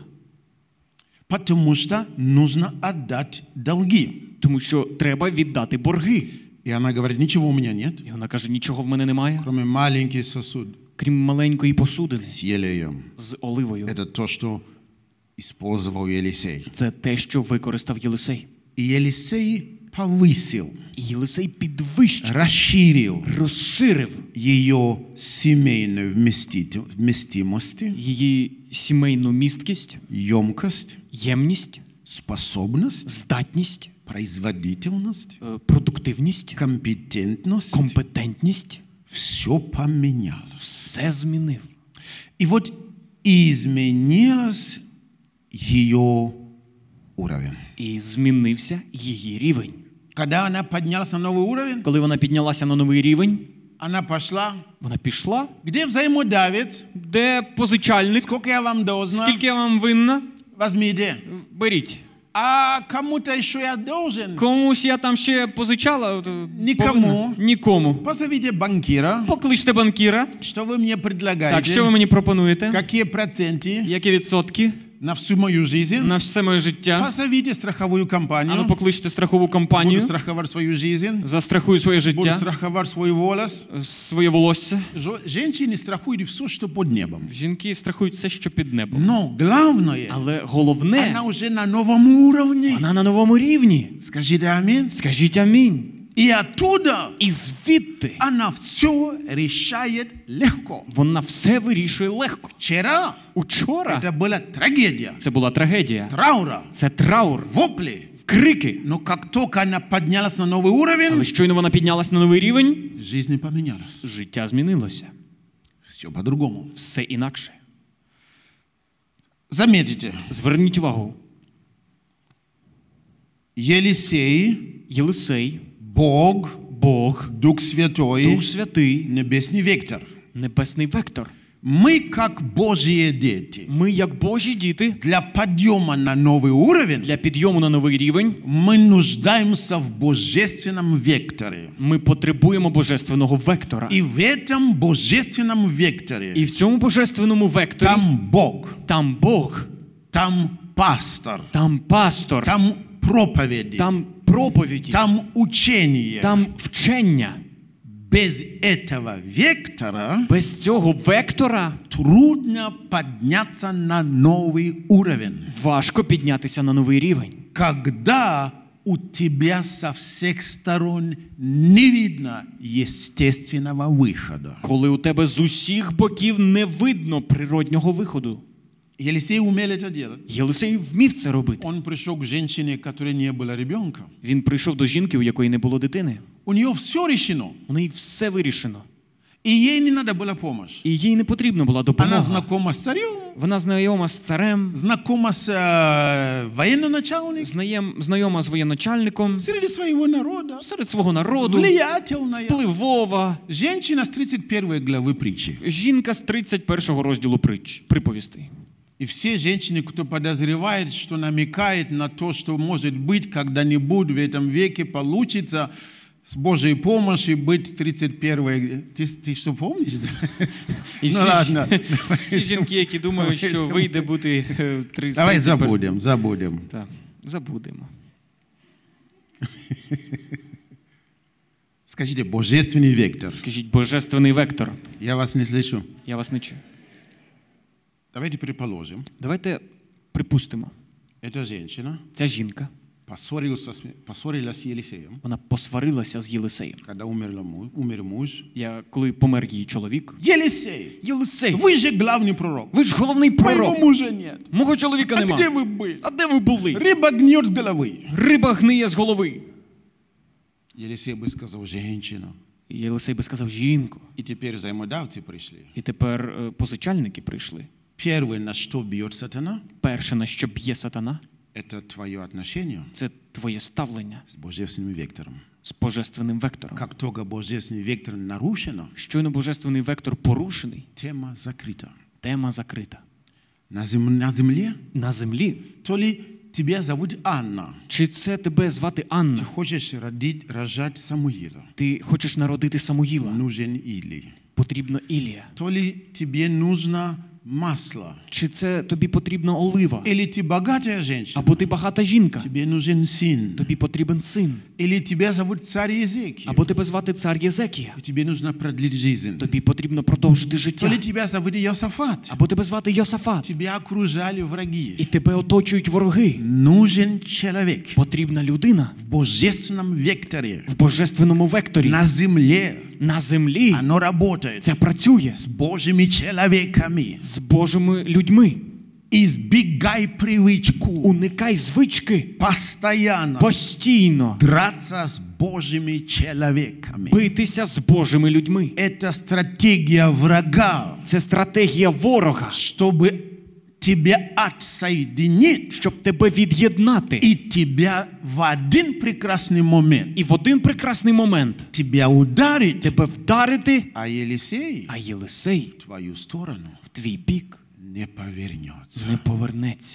Потому что нужно отдать долги. Тому що треба віддати борги. И она говорит, ничего у меня нет, І вона каже: нічого в мене немає, кроме маленький сосуд крім маленької посудини с елеем. з оливою. Это то, что использовал Елисей. Це те, що використав Єлисей. И Елисей повысил, І Єлисей підвищив, расширил розширив ее семейную вместити- вместимость, її сімейну місткість, емкость, ємність, способность, здатність, производительность, е, продуктивність, компетентность. компетентність. Все поменялось. Все змінив. И вот изменилось ее уровень. І змінився її рівень. Когда она поднялась на новый уровень, Коли вона піднялася на новий рівень, она пошла. вона пішла. Где взаимодавец? Де позичальник? Сколько я вам должна? Скільки я вам винна? Возьмите. Беріть. А кому-то еще я должен? Комусь я там ще позичала? от, Нікому. повинна? Нікому. Позовите банкира. Покличте банкіра. Что вы мне предлагаете? Так, що ви мені пропонуєте? Какие проценты Які відсотки на всю мою жизнь? на все моє життя? Позовите страховую А ну компанию. покличте страхову Буду компанію. страховать свою жизнь. Застрахую своє Буду життя, страховать свой волос. своє волосся. Жо- Женщины страхуют все, что под небом. Жінки страхують все, що під небом. Но главное, Але головне, она уже на новом уровне. вона на новому рівні. Скажите аминь. Скажіть амінь. И оттуда І звідти она все решает легко. вона все вирішує легко. Вчера Учора это была трагедия, це була трагедія. траура, Це траур, вопли. крики. Но как только она поднялась на новый уровень, Але щойно вона піднялась на новий рівень, жизнь поменялась. життя змінилося. Все по-другому. Все інакше. Заметьте, Зверніть увагу. Елисей, Єлисей, Бог, Бог, Дух Святой, Дух Святий, небесный вектор. небесний вектор. Мы, как Божьи дети, Ми, як Божі діти, для подъема на новый уровень, для підйому на новий рівень, мы нуждаемся в божественном векторе. ми потребуємо божественного вектора. И в этом божественном векторе І в цьому божественному векторі там Бог, там Бог, там пастор, там пастор, там проповеди, там проповіді, там учение. там вчення. Без этого вектора Без цього вектора трудно подняться на новый уровень. важко піднятися на новий рівень. Когда у тебя со всех сторон не видно естественного выхода. Коли у тебе з усіх боків не видно природнього виходу. Елисей умел это делать. Єлисей вмів це робити. Он пришел к женщине, которой не было ребенка. Він прийшов до жінки, у якої не було дитини. У нее все решено. У неї все вирішено. И ей не надо была помощь. І їй не потрібна була Она допомога. знакома с царем, Вона знайома з царем, знакома с э, военачальником, знаєм, знайома з воєначальником, среди своего народа, серед свого народу, влиятельная. впливова. Женщина с тридцать первой главы притчи. Жінка з тридцять першого розділу притч, приповістей. И все женщины, кто подозревает, что намекает на то, что может быть когда-нибудь в этом веке получится с Божьей помощью быть тридцать первой. Ты, ты все помнишь, да? І Ну всі, ладно. всі жінки, які думають, що вийде бути е, тридцять. Давай забудем, забудем. Так, забудемо. Скажите, божественный вектор. Скажіть, божественний вектор. Я вас не слышу. Я вас не чую. Давайте предположим, Давайте припустимо. эта женщина Ця жінка, поссорилась, с- поссорилась с Елисеем, вона посварилася з Єлисеєм. когда умер муж. Умер муж. Я, коли помер її чоловік. Елисей, Єлисей, вы же главный пророк. ви ж головний Моего пророк. мужа нет. Мого чоловіка А нема. где вы были? А де ви були? Рыба гниет с головы. Риба гниє з голови. Елисей бы сказал, женщина. І Єлисей би сказав, жінку. И теперь взаимодавцы пришли. І тепер е, позичальники прийшли. Первое, на что бьет сатана, Перше, на що б'є сатана, это твое отношение це твоє ставлення с божественным вектором. з божественним вектором. Как только божественный вектор нарушено, Щойно божественний вектор порушений, тема закрыта. тема закрита. На, зем- на земле, На землі, то ли тебя зовут Анна, чи це тебе звати ты Анна? хочешь родить, рожать Самуила, Ти хочеш народити Самуїла? нужен Или. Потрібно Ілія. То ли тебе нужно масло, Чи це тобі потрібна олива? или ты богатая женщина, Або ти багата жінка, тебе нужен сын, тобі потрібен син. или тебя зовут царь Езекия, Або тебе звати цар Єзекія, и тебе нужно продлить жизнь. тобі потрібно продовжити То життя. ли тебя зовут Йосафат, Або тебе звати Йосафат, тебя окружали враги. і тебе оточують вороги. Нужен человек Потрібна людина в божественном векторе, в божественному векторі. на земле. На землі Оно работает це працює с Божьими человеками. з Божими людьми. Избегай привычку Уникай звички постоянно постійно драться с Божьими человеками. битися з Божими людьми. Это стратегия врага, Це стратегія ворога, чтобы тебя отсоединить щоб тебе від'єднати. и тебя в один прекрасный момент І в один прекрасний момент тебя ударить, тебе вдарити, а Елисей а Єлисей в твою сторону в твій бік не повернется. не повернеться.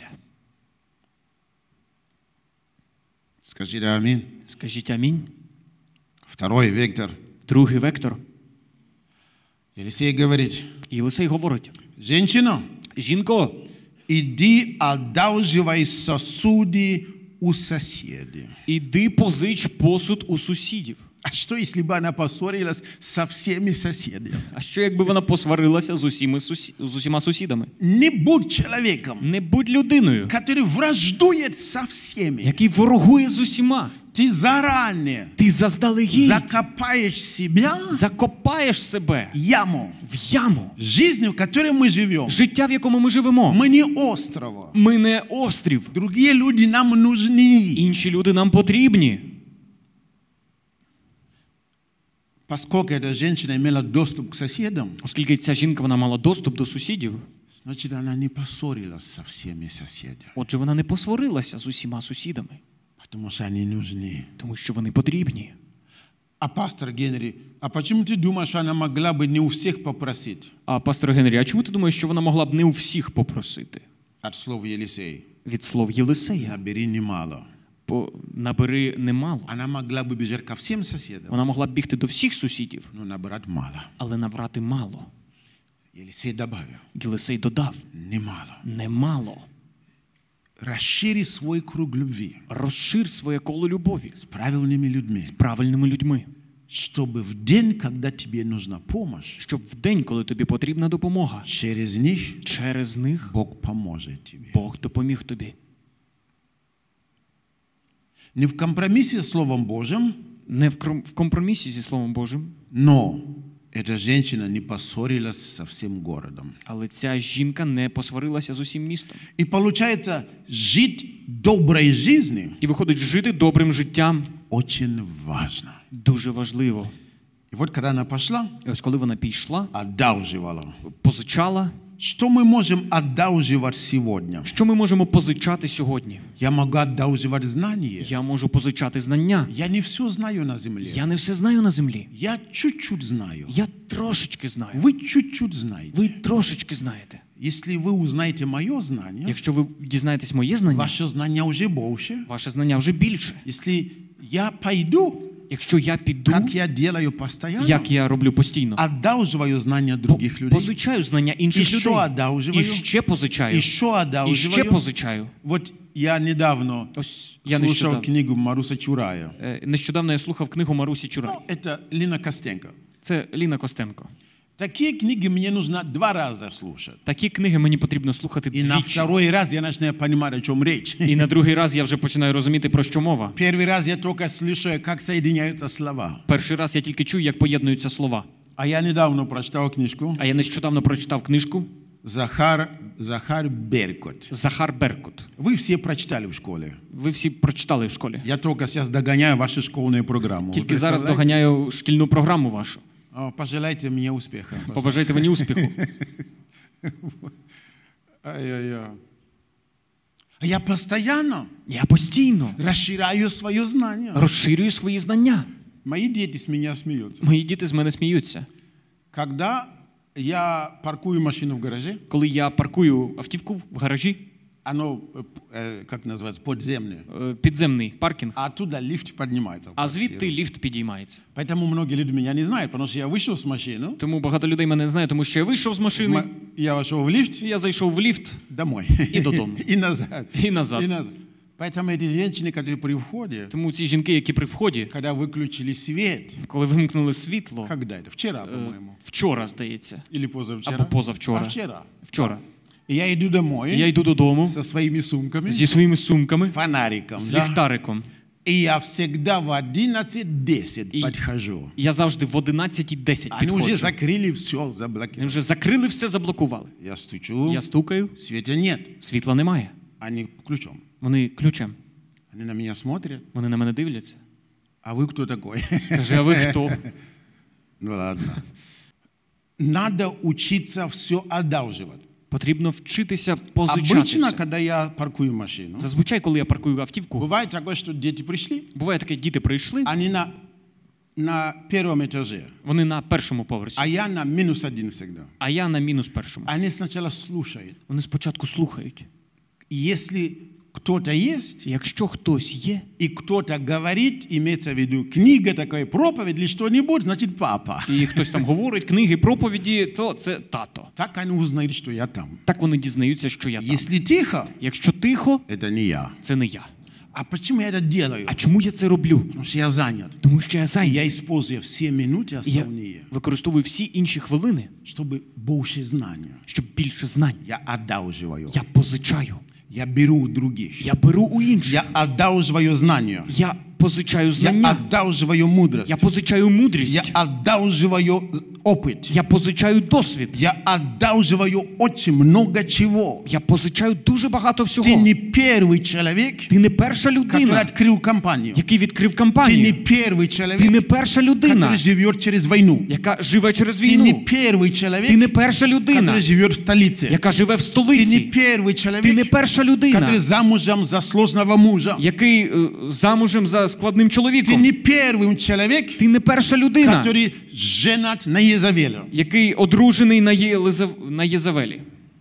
Скажите аминь. Скажіть амінь. Второй вектор. Другий вектор. Елисей говорит, Єлисей говорить: женщина, жінко, иди одалживай сосуды у соседей. іди позич посуд у сусідів. А что, если бы она поссорилась со всеми соседями? А що, якби вона посварилася з усіма, сусі... з усіма сусідами? Не будь человеком, Не будь людиною, который враждует со всеми. який ворогує з усіма. Ты заранее Ти заздалегідь закопаешь себя закопаєш себе в яму. в яму. Жизнь, в которой мы живем, Життя, в якому ми живемо. мы не острова. Ми не острів. Другие люди нам нужны. Інші люди нам потрібні. Поскольку эта женщина имела доступ к соседам, Оскільки ця жінка, вона мала доступ до сусідів, значит, она не поссорилась со всеми соседями, отже, вона не посварилася з усіма сусідами, потому что они нужны. тому що вони потрібні. А А пастор Генри, а почему ты думаешь, что она могла бы не у всех попросить? А пастор Генрі, а чому ти думаєш, що вона могла б не у всіх попросити? От слов Елисея. Від слов Єлисея. Набери немало. По, набери немало. Она могла бы бежать ко всем соседям, Вона могла б бігти до всіх сусідів, но набрать мало. але набрати мало. Елисей добавил, Єлисей додав: немало. немало. Расшири свой круг любви Розшир своє коло любові с правильными людьми, з правильними людьми, чтобы в день, когда тебе нужна помощь, щоб в день, коли тобі потрібна допомога, через них через них Бог поможет тебе. Бог допоміг тобі. Не в компромиссе с Словом Божьим, Не в кром- в компромісі зі Словом Божим, но эта женщина не поссорилась со всем городом. але ця жінка не посварилася з усім містом. И получается, жить доброй жизнью І виходить, жити добрим життям очень важно. дуже важливо. И вот когда она пошла, І ось коли вона пішла, одалживала. позичала, Что мы можем одалживать сегодня? що ми можемо позичати сьогодні? Я могу одалживать знания. Я можу позичати знання. Я не все знаю на земле. Я не все знаю на землі. Я чуть-чуть знаю. Я трошечки знаю. Вы чуть-чуть знаете. Ви трошечки знаєте. Если вы узнаете мое знание, Якщо ви дізнаєтесь моє знання, ваше знание уже больше. ваше знання вже більше. Если я пойду, Якщо я піду, как я делаю постоянно, як я роблю постійно, одалживаю знания других людей, позичаю знання інших і що людей. одалживаю, І ще позичаю. и что І ще одалживаю. позичаю. Вот я недавно Ось я слушал нещодавно, книгу Маруса Чурая. е, нещодавно я слухав книгу Марусі Чурай. Ну, это Лина Костенко. Це Ліна Костенко. Такие книги мне нужно два раза слушать. Такі книги мені потрібно слухати И на двічі. второй раз я начинаю понимать, о чем речь. І на другий раз я вже починаю розуміти, про що мова. Первый раз я только слышу, как соединяются слова. Перший раз я тільки чую, як поєднуються слова. А я недавно прочитал книжку А я нещодавно прочитав книжку Захар, Захар Беркут. Захар Беркут. Вы все прочитали в школе. Ви всі прочитали в школі. Я только сейчас догоняю вашу школьную программу. Вы Тільки зараз представляете? доганяю шкільну програму вашу. О, пожелайте мне успеха. пожалуйста. Побажайте мені успіху. Ай-яй-яй. А я постоянно Я постійно расширяю свое знание. розширюю свої знання. Мои дети с меня смеются. Мої діти з мене сміються. Когда я паркую машину в гараже, Коли я паркую автівку в гаражі, оно, э, как называется, подземное, е, підземний паркінг, а оттуда лифт поднимается. в а квартиру. звідти ліфт підіймається. Поэтому многие люди меня не знают, потому что я вышел с машины, Тому багато людей мене не знає, тому що я вийшов з машини, м- я вошел в лифт я зайшов в ліфт домой. И додому. И назад. і назад. И назад. Поэтому эти женщины, которые при входе, Тому ці жінки, які при вході, когда выключили свет, коли вимкнули світло, когда это? Вчера, е, по-моему. вчора, здається, Или позавчера? або позавчора. А вчера. Вчора. И я иду домой І я йду додому со своими сумками, зі своїми сумками, с фонариком. з да? ліхтариком. И я всегда в одиннадцать десять И- подхожу. І я завжди в одинадцять десять Они уже підходжу. закрыли все, Вони заблокировали. вже закрили все, заблокували. Я стучу, Я стукаю, света нет. світла немає. Они ключом. Вони ключем. Они на меня смотрят. Вони на мене дивляться. А вы кто такой? Каже, а ви хто? Ну ладно. Надо учиться все одалживать. Потрібно вчитися Обычно, позичатися. когда я паркую машину, Зазвичай, коли я паркую автівку, бывает такое, что дети пришли, буває таке, діти прийшли, они на, на первом этаже, вони на першому поверсі, а я на минус один всегда. а я на мінус першому. Они сначала слушают. Вони спочатку слухають. Если кто-то есть, Якщо хтось є, и кто-то говорит, имеется в виду книга такая, проповедь или что-нибудь, значит папа. і хтось там говорить книги, проповіді, то це тато. Так они узнают, что я там. Так вони дізнаються, що я там. Если тихо, Якщо тихо, это не я. це не я. А почему я это делаю? А чому я це роблю? Потому что я занят. Тому що я И зайнятий. я использую все минуты Я основные, використовую всі інші хвилини, чтобы больше знания. щоб більше знань. Я одалживаю. Я позичаю. Я беру у других. Я беру у інших. Я одалживаю знания. Я позичаю Я знання. одалживаю мудрость. Я позичаю Я мудрість. одалживаю опыт. Я позичаю досвід. Я одалживаю очень много чего. Я позичаю дуже багато Ты всього. не первый человек, Ти не перша который людина, открыл компанию. який відкрив Ты не компанію. первый Ти человек, не перша людина, который живет через войну. яка живе через Ты не війну. первый человек, Ти не перша людина, который живет в столице. яка живе в Ты не столиці. первый Ти не человек, перша который людина, замужем за сложного мужа. який е, замужем за складним Ты чоловіком. не первый человек, Ти не перша людина, который женат на Езавеля. який одружений на, Єлизав... на Єзавелі.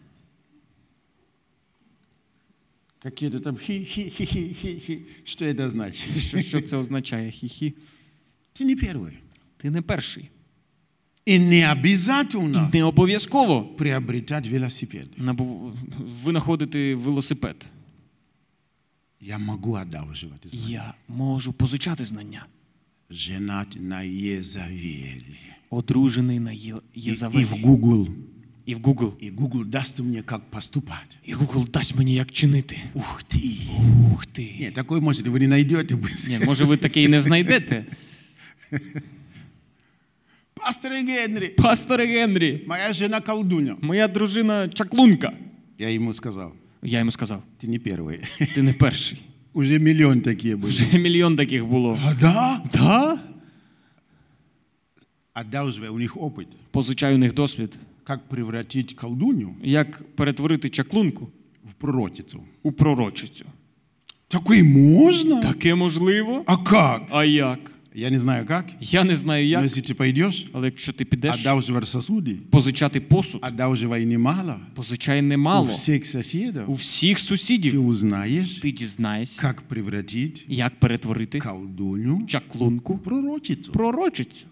Какие-то там хи-хи-хи-хи-хи. Что это значит? Що, що це означає? Хі-хі. Ты не первый. Ти не перший. И не обязательно Не обов'язково приобретать велосипед. набув... винаходити велосипед. Я могу одалживать знания. Я можу позичати знання. Женат на Езавель. Одружений на Є... И, и в Єзавелі. Google. І в Google. И Google даст мне, как поступать. І Google дасть мені, як чинити. Ух ты. Ух ти. Нет, такой, может, вы не найдете быстро. Ні, може ви таке і не знайдете. Пастор Генри, Пасторе Генрі, моя жена колдунья. моя дружина чаклунка. Я ему сказал, Я йому сказав, ты не первый. ти не перший. Уже миллион такие были. Вже мільйон таких було. А да? Да? Одалживая у них опыт, Позичаю у них досвід. как превратить колдунью Як перетворити чаклунку в пророчицу. у пророчицю. Такое можно? Таке можливо? А как? А як? Я не знаю как, Я не знаю но як, если ты пойдешь, але якщо ти підеш одалживай сосуды, позичати посуд, одалживай немало, позичай у немало. всех соседов, У всіх ты сусідів узнаешь, ти дізнаєшся, как превратить як перетворити колдунью чаклунку в пророчицу. в пророчицю.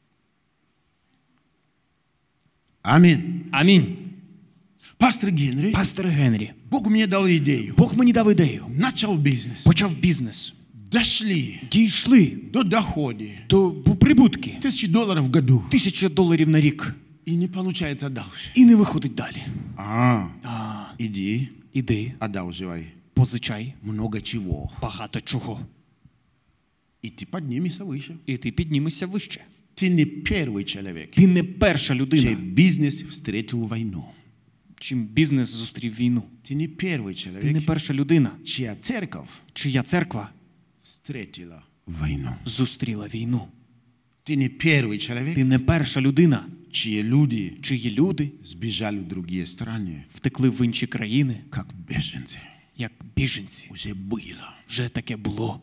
Аминь. Амінь. Пастор Генри, Пастор Генрі, Бог мне дал идею. Бог мені дав ідею. Начал бизнес. Почав бізнес. Дошли Дійшли до дохода. до прибутки. Тысячи долларов в году. Тисяча доларів на рік. И не получается дальше. І не виходить далі. А, А, иди, іди, одалживай позичай много чего. багато чого. И ты поднимешься выше. І ти піднімешся вище. Ты не первый человек, Ти не перша чей людина, бизнес встретил войну. чим бізнес зустрів війну. Ты не первый Ти не человек, перша людина, чья церковь чия церква встретила войну. зустріла війну. Ты не первый человек, Ти не перша людина, чьи люди чиї люди сбежали в другие страны, втекли в інші країни, как беженцы. як біженці. Уже было. Вже таке було.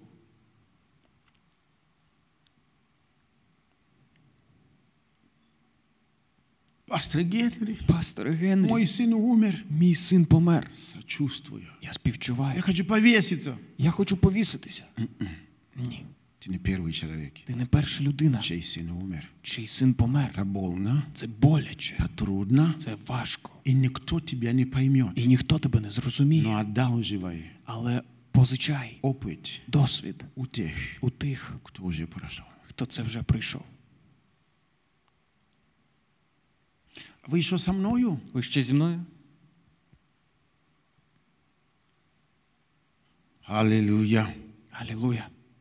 Пастор Генри, Пастор Генрі, мой сын умер. мій син помер. Сочувствую. Я Я співчуваю. хочу повеситься. Я хочу повіситися. Ні. Ты не первый человек, Ти не перша людина, чей сын умер. чий син помер. Это больно, Це боляче, это трудно, це важко. и никто тебя не поймет. І ніхто тебе не зрозуміє. Но одалживай Але позичай опыт досвід у тех, у тих, кто уже прошел. хто це вже пройшов. Вы еще со мною? Ви ще зі мною? Аллилуйя. Алілуя.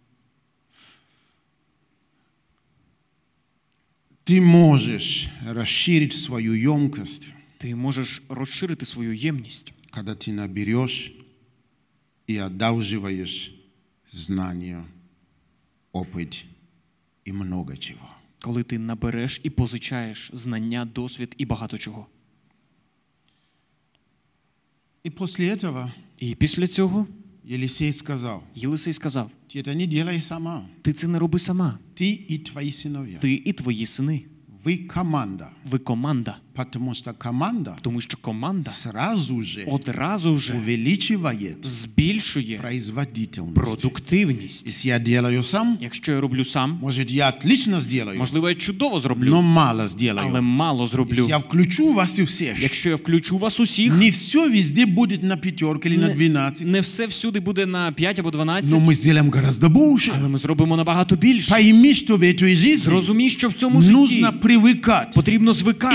Ты можешь расширить свою емкость, Ти можеш розширити свою ємність, когда ты наберешь и одалживаешь знания, опыт и много чего. коли ти набереш і позичаєш знання, досвід і багато чого. И после этого І після цього Елисей сказал, Єлисей сказав, ты это не делай сама. ти це не роби сама. Ты и твои сыновья. Ти і твої сини. Вы команда. Ви команда. Потому что команда Тому що команда сразу же одразу вже увеличивает збільшує производительность. продуктивність. Если я делаю сам, Якщо я роблю сам, может, я отлично сделаю, можливо, я чудово но зроблю, мало але сделаю. мало Если зроблю. я включу вас и всех, Якщо я включу вас усіх, не все везде будет на пятерку или на не, двенадцать, не все всюди буде на п'ять або но дванадцять, мы сделаем гораздо больше. але ми зробимо набагато більше. Пойми, что в этой жизни Зрозумій, що в цьому житті нужно привыкать потрібно и звикати быть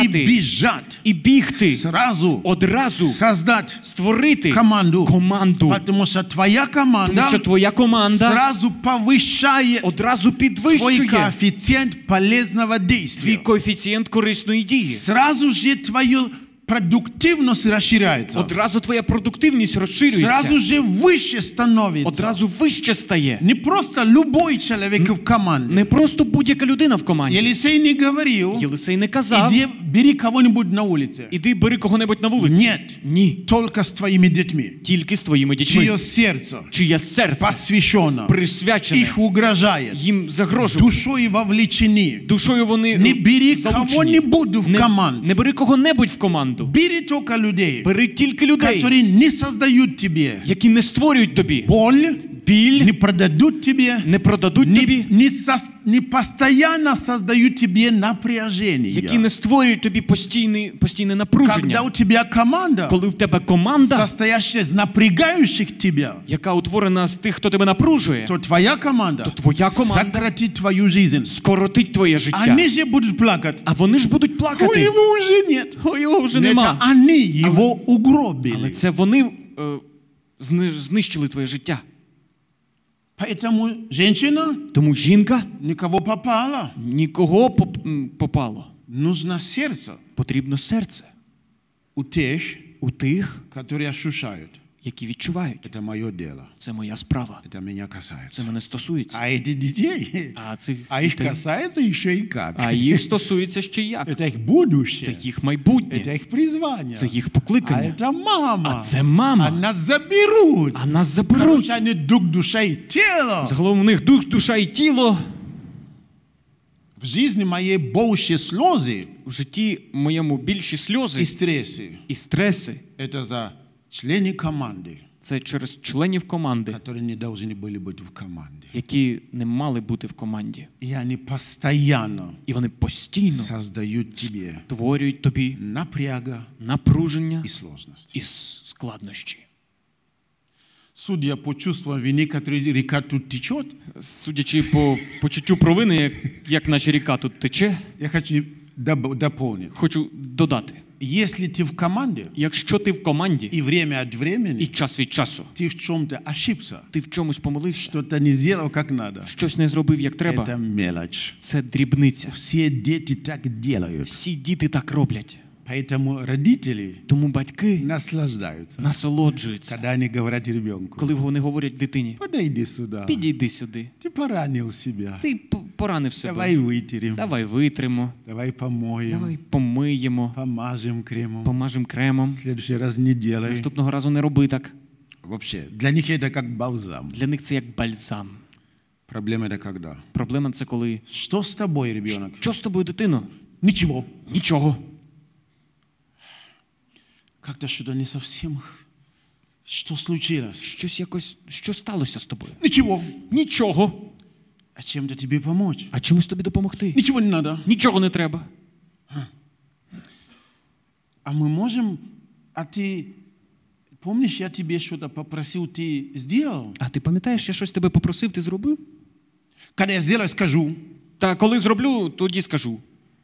бежать, і бігти, сразу одразу создать створити команду. команду. Потому что твоя Тому команда що твоя команда сразу повышает одразу твой підвищує коэффициент полезного твій действия. коефіцієнт корисної дії. Сразу же твоя продуктивность расширяется. Одразу твоя продуктивність Сразу розширюється. же выше становится. Одразу вище стає. Не просто любой человек в команде. Не просто будь-яка людина в команді. Елисей не говорил, Єлисей не казав, иди бери кого-нибудь на улице. іди бери кого-небудь на вулиці. Нет, Ні. только с твоими детьми. Тільки з твоїми дітьми. Чье сердце Чиє серце посвящено, присвячене, их угрожает, їм загрожує. душой вовлечены. Душою вони Не бери залучені. кого-нибудь в Не, команду. не бери кого-небудь в команду. Бери только людей, Бери тільки людей, которые не создают тебе які не створюють тобі боль, біль, не продадут тебе, не продадуть не, тобі, не, сос- не постоянно создают тебе напряжение. які не створюють тобі постійне, постійне напруження. Когда у тебя команда, Коли в тебе команда, состоящая из напрягающих тебя, яка утворена з тих, хто тебе напружує, то твоя команда То твоя команда сократит твою жизнь. скоротить твоє життя. Они же будут плакать. А вони ж будуть У плакати. его уже нет. О, його вже Но это нема. они его Але угробили. це вони е, зни- знищили твоє життя. Поэтому женщина Тому жінка никого попала. нікого поп- м, попало. Нужно сердце Потрібно серце у тех, у тих, которые ощущают. які відчувають. Это мое дело. Це моя справа. Это меня Це касается. мене стосується. А эти детей, А цих а их дітей, касается еще и как. а їх стосується ще як. Это их Це будущее. їх майбутнє. Это их призвание. Це їх А покликання. это мама. А це мама. А нас заберут. А нас заберуть. Короче, они дух, душа и тело. Загалом у них дух, душа і тіло. В жизни моей больше слезы У житті моєму більші сльози и стрессы. і стреси. Это за члены команды, Це через членів команди, которые не должны были быть в команде. які не мали бути в команді. И они постоянно І вони постійно создают тебе створюють тобі напряга напруження и сложности. і с- складнощі. Судя по чувствам вины, которые река тут течет, Судячи по почуттю провини, як, як наче ріка тут тече, я хочу доб- дополнить. хочу додати. Если ты в команде, Якщо ти в команді и время от і времени час від часу ты в чем-то ошибся, ти в чомусь помилився, что-то не сделал как надо, щось не зробив як треба, это мелочь. це дрібниця. Все дети так делают. Всі діти так роблять. Поэтому родители Тому батьки наслаждаются, насолоджуються, когда они говорят ребенку: коли вони говорять дитині: подойди сюда, підійди сюди, ты поранил себя, ти п- поранив давай себе, вытерем, давай витримо, давай помоем, давай помиємо, помажем кремом, помажемо кремом. в следующий раз не делай. Наступного разу не роби так. Вообще, для них это как бальзам. Для них це як бальзам. Проблема это когда? Проблема це коли: Что с тобой, ребенок? що з тобою, дитино? Ничего. Нічого. Как-то что-то не совсем. Что случилось? Щось якось, що сталося з тобою? Ничего. Нічого. А чем-то тебе помочь? А чимось тобі допомогти? Ничего не надо. Нічого не треба. А мы можем... А ты... Помнишь, я тебе что-то попросил, ты сделал? А ти пам'ятаєш, я щось тебе попросив, ти зробив? Когда я сделаю, скажу. Та коли зроблю, тоді скажу.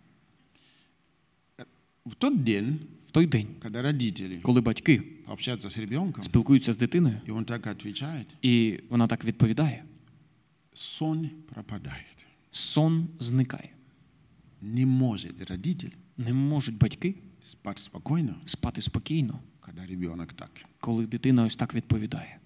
В тот день, В той день, когда родители коли батьки общаются с ребенком, спілкуються з дитиною, и он так отвечает, і вона так відповідає, сон пропадает. сон зникає. Не может родитель Не можуть батьки спать спокойно, спати спокійно, когда ребенок так. коли дитина ось так відповідає.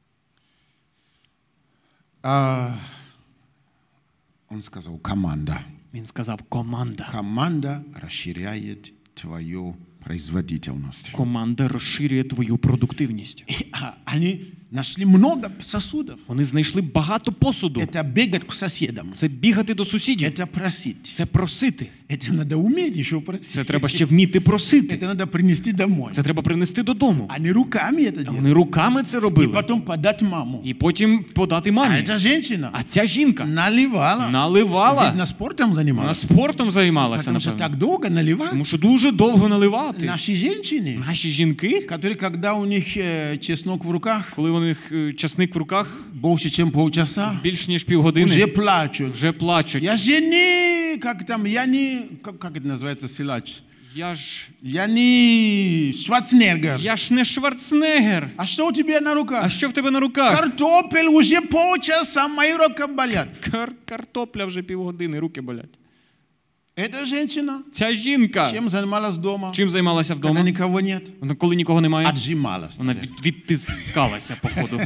А он сказал, команда. Він сказав: команда. Команда расширяет твою производительность. Команда розширює твою продуктивність. И, а, они нашли много сосудов. Вони знайшли багато посуду. Это бегать к соседам. Це бігати до сусідів. Это просить. Це просити. Это надо уметь еще просить. Це треба ще вміти просити. Это надо принести домой. Це треба принести додому. Они руками это А делают. вони руками це И робили. потом подать маму. І потім подати А мамі. эта женщина А ця жінка наливала. наливала. Видно, спортом Вона занималась. спортом займалася, Потому что напевно. так долго наливать. Тому що дуже довго наливати. Наши женщины, Наші жінки, которые, когда у них э, чеснок в руках, коли у них е, часник в руках, больше, чем полчаса, більш ніж півгодини, уже плачут. вже плачуть. Я же не, как там, я не, как, как это называется, силач? Я ж, Я не Шварценеггер. я ж не Шварценеггер. А что у тебя на А руках? що в тебе на руках? Картофель уже полчаса, мои руки болят. Кар- картопля вже півгодини, руки болять. Эта женщина Ця жінка чем занималась дома, чим займалася когда вдома? никого нет? Вона, коли нікого немає, Отжималась. вона від- відтискалася, походу.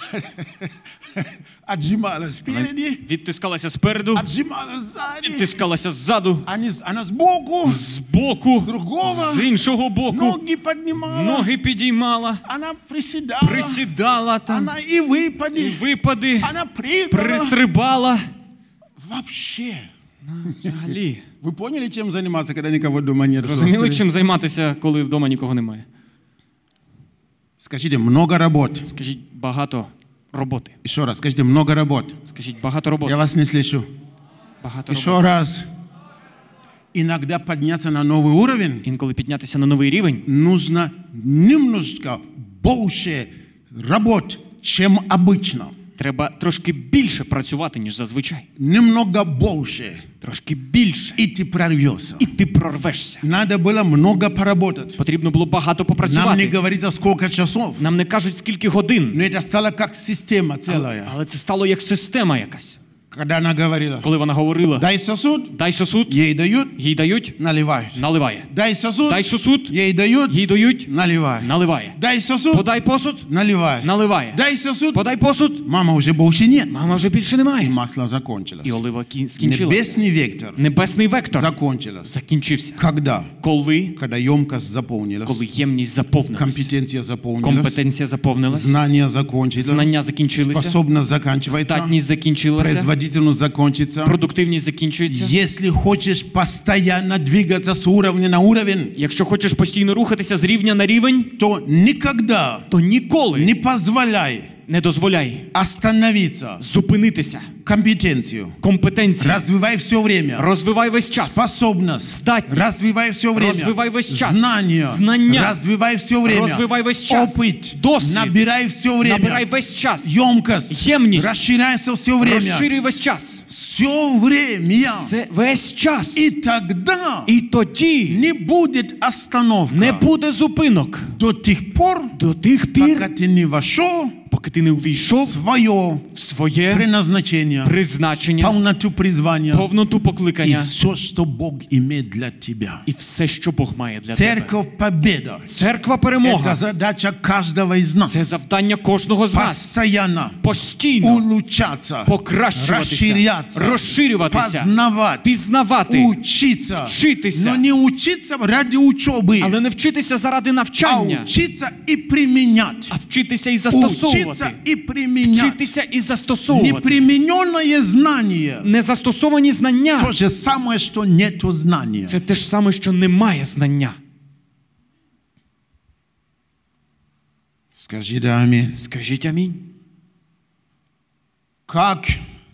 Отжималась Вона спереди, відтискалася спереду, отжималась сзади. відтискалася ззаду, Они- Она сбоку, з боку, другого, з іншого боку, ноги поднимала, ноги підіймала, она приседала, присідала там, она и і выпады, випади, она прыгала. пристрибала. Вообще. Взагалі. Вы поняли, чем заниматься, когда никого дома нет? Розуміли, чим займатися, коли вдома нікого немає? Скажите, много работ. Скажіть, багато роботи. Еще раз, скажите, много работ. Скажіть, багато Я роботи. вас не слышу. Багато Еще роботи. раз. Иногда подняться на новый уровень Інколи піднятися на новий рівень, нужно немножко больше работ, чем обычно. треба трошки більше працювати, ніж зазвичай. Немного больше. Трошки більше. И ты прорвешься. І ти прорвешся. Надо было много поработать. Потрібно було багато Нам не попрацювати. говорится, сколько часов. Нам не кажуть, скільки годин. Но это стало как система целая. Але це стало як система якась. Когда она говорила, Коли вона говорила, дай сосуд, дай сосуд, ей дают, їй дають, наливаешь. наливає. Дай сосуд, Дай сосуд, ей дают, їй дають, наливай. наливає. Дай сосуд, Подай посуд, наливай. наливає. Дай сосуд, Подай посуд, мама уже больше нет. мама вже більше И немає. масло закончилось. І олива кі- скінчилася. Небесный вектор Небесний вектор закончилось. закінчився. Когда? Коли, Когда емкость заполнилась, коли ємність заповнилась, компетенция заполнилась, компетенція заповнилась, знания закончились, знання закінчилися, способность заканчивается, здатність закінчилася, производительность закончится. продуктивність закінчується. Если хочешь постоянно двигаться с уровня на уровень, Якщо хочеш постійно рухатися з рівня на рівень, то никогда то ніколи не позволяй не дозволяй остановиться. зупинитися. Компетенцию Компетенції развивай все время. розвивай весь час. Способность Здатність развивай все время. розвивай весь час. Знания Знання развивай все время. розвивай весь час. Опыт Досвід набирай все время. набирай весь час. Емкость Ємність расширяйся все время. розширюй весь час. Все время. Це весь час. И тогда І тоді не будет остановка не буде зупинок до тех пор, до тих пока пір, ты не вошел поки ти не в увійшов свое в своє предназначение, призначення, полноту призвания повноту и покликання все, что Бог имеет для тебя. і все, що Бог має для тебе. Церковь победа. Церква Это перемога. задача каждого из Це нас. завдання кожного з нас. Постоянно Постійно улучшаться, покращуватися, расширяться, розширюватися, познавать, пізнавати, учиться, вчитися. но не учиться ради учебы, але не вчитися заради а навчання, учиться и применять. а вчитися і Учиться застосовувати. и применять. Вчитися і застосовувати. Непримененное знание Незастосовані знання то же самое, что нету знания. це те ж саме, що немає знання. Скажите аминь. Скажіть амінь. Как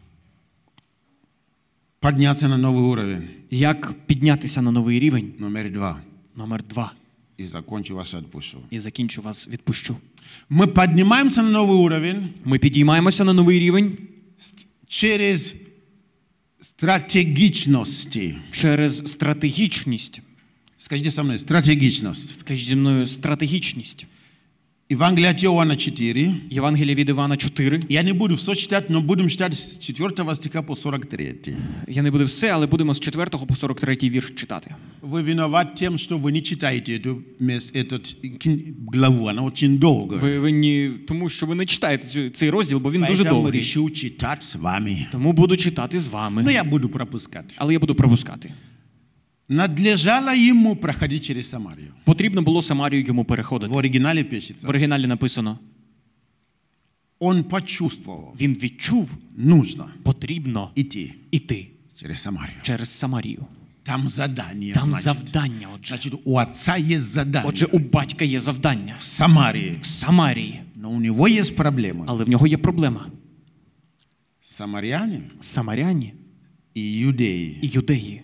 подняться на новый уровень? Як піднятися на новий рівень? Номер два. Номер два. И закончу вас отпущу. І закінчу вас, відпущу. Мы поднимаемся на новый уровень Ми підіймаємося на новий рівень через стратегичности. через стратегічність. Скажите со мной, стратегичность. Скажіть зі мною, стратегічність. Евангелие от Иоанна четыре. Євангелія від Івана чотири. Я не буду все читать, но будем читать с четвёртого стиха по сорок третий. Я не буду все, але будемо з четвертого по сорок третій вірш читати. Вы виноваты тем, что вы не читаете эту, мес- эту главу, она очень долгая. Ви винні тому, що ви не читаєте цю- цей розділ, бо він дуже Поэтому довгий. решил читать с вами. Тому буду читати з Но вами. я буду пропускать. Але я буду пропускати. Надлежало ему проходить через Самарию. Потрібно було Самарію йому В переходити. оригинале В пишется. оригіналі написано, Он почувствовал, він відчув, нужно потрібно идти іти через Самарию. через Самарію. Там задание, Там значит. завдання, отже. Значит, у отца есть задание Отже, у батька є завдання в Самарии, в Самарії, но у него есть проблема. але в нього є проблема. Самаряне Самаряні и иудеи. і юдеї.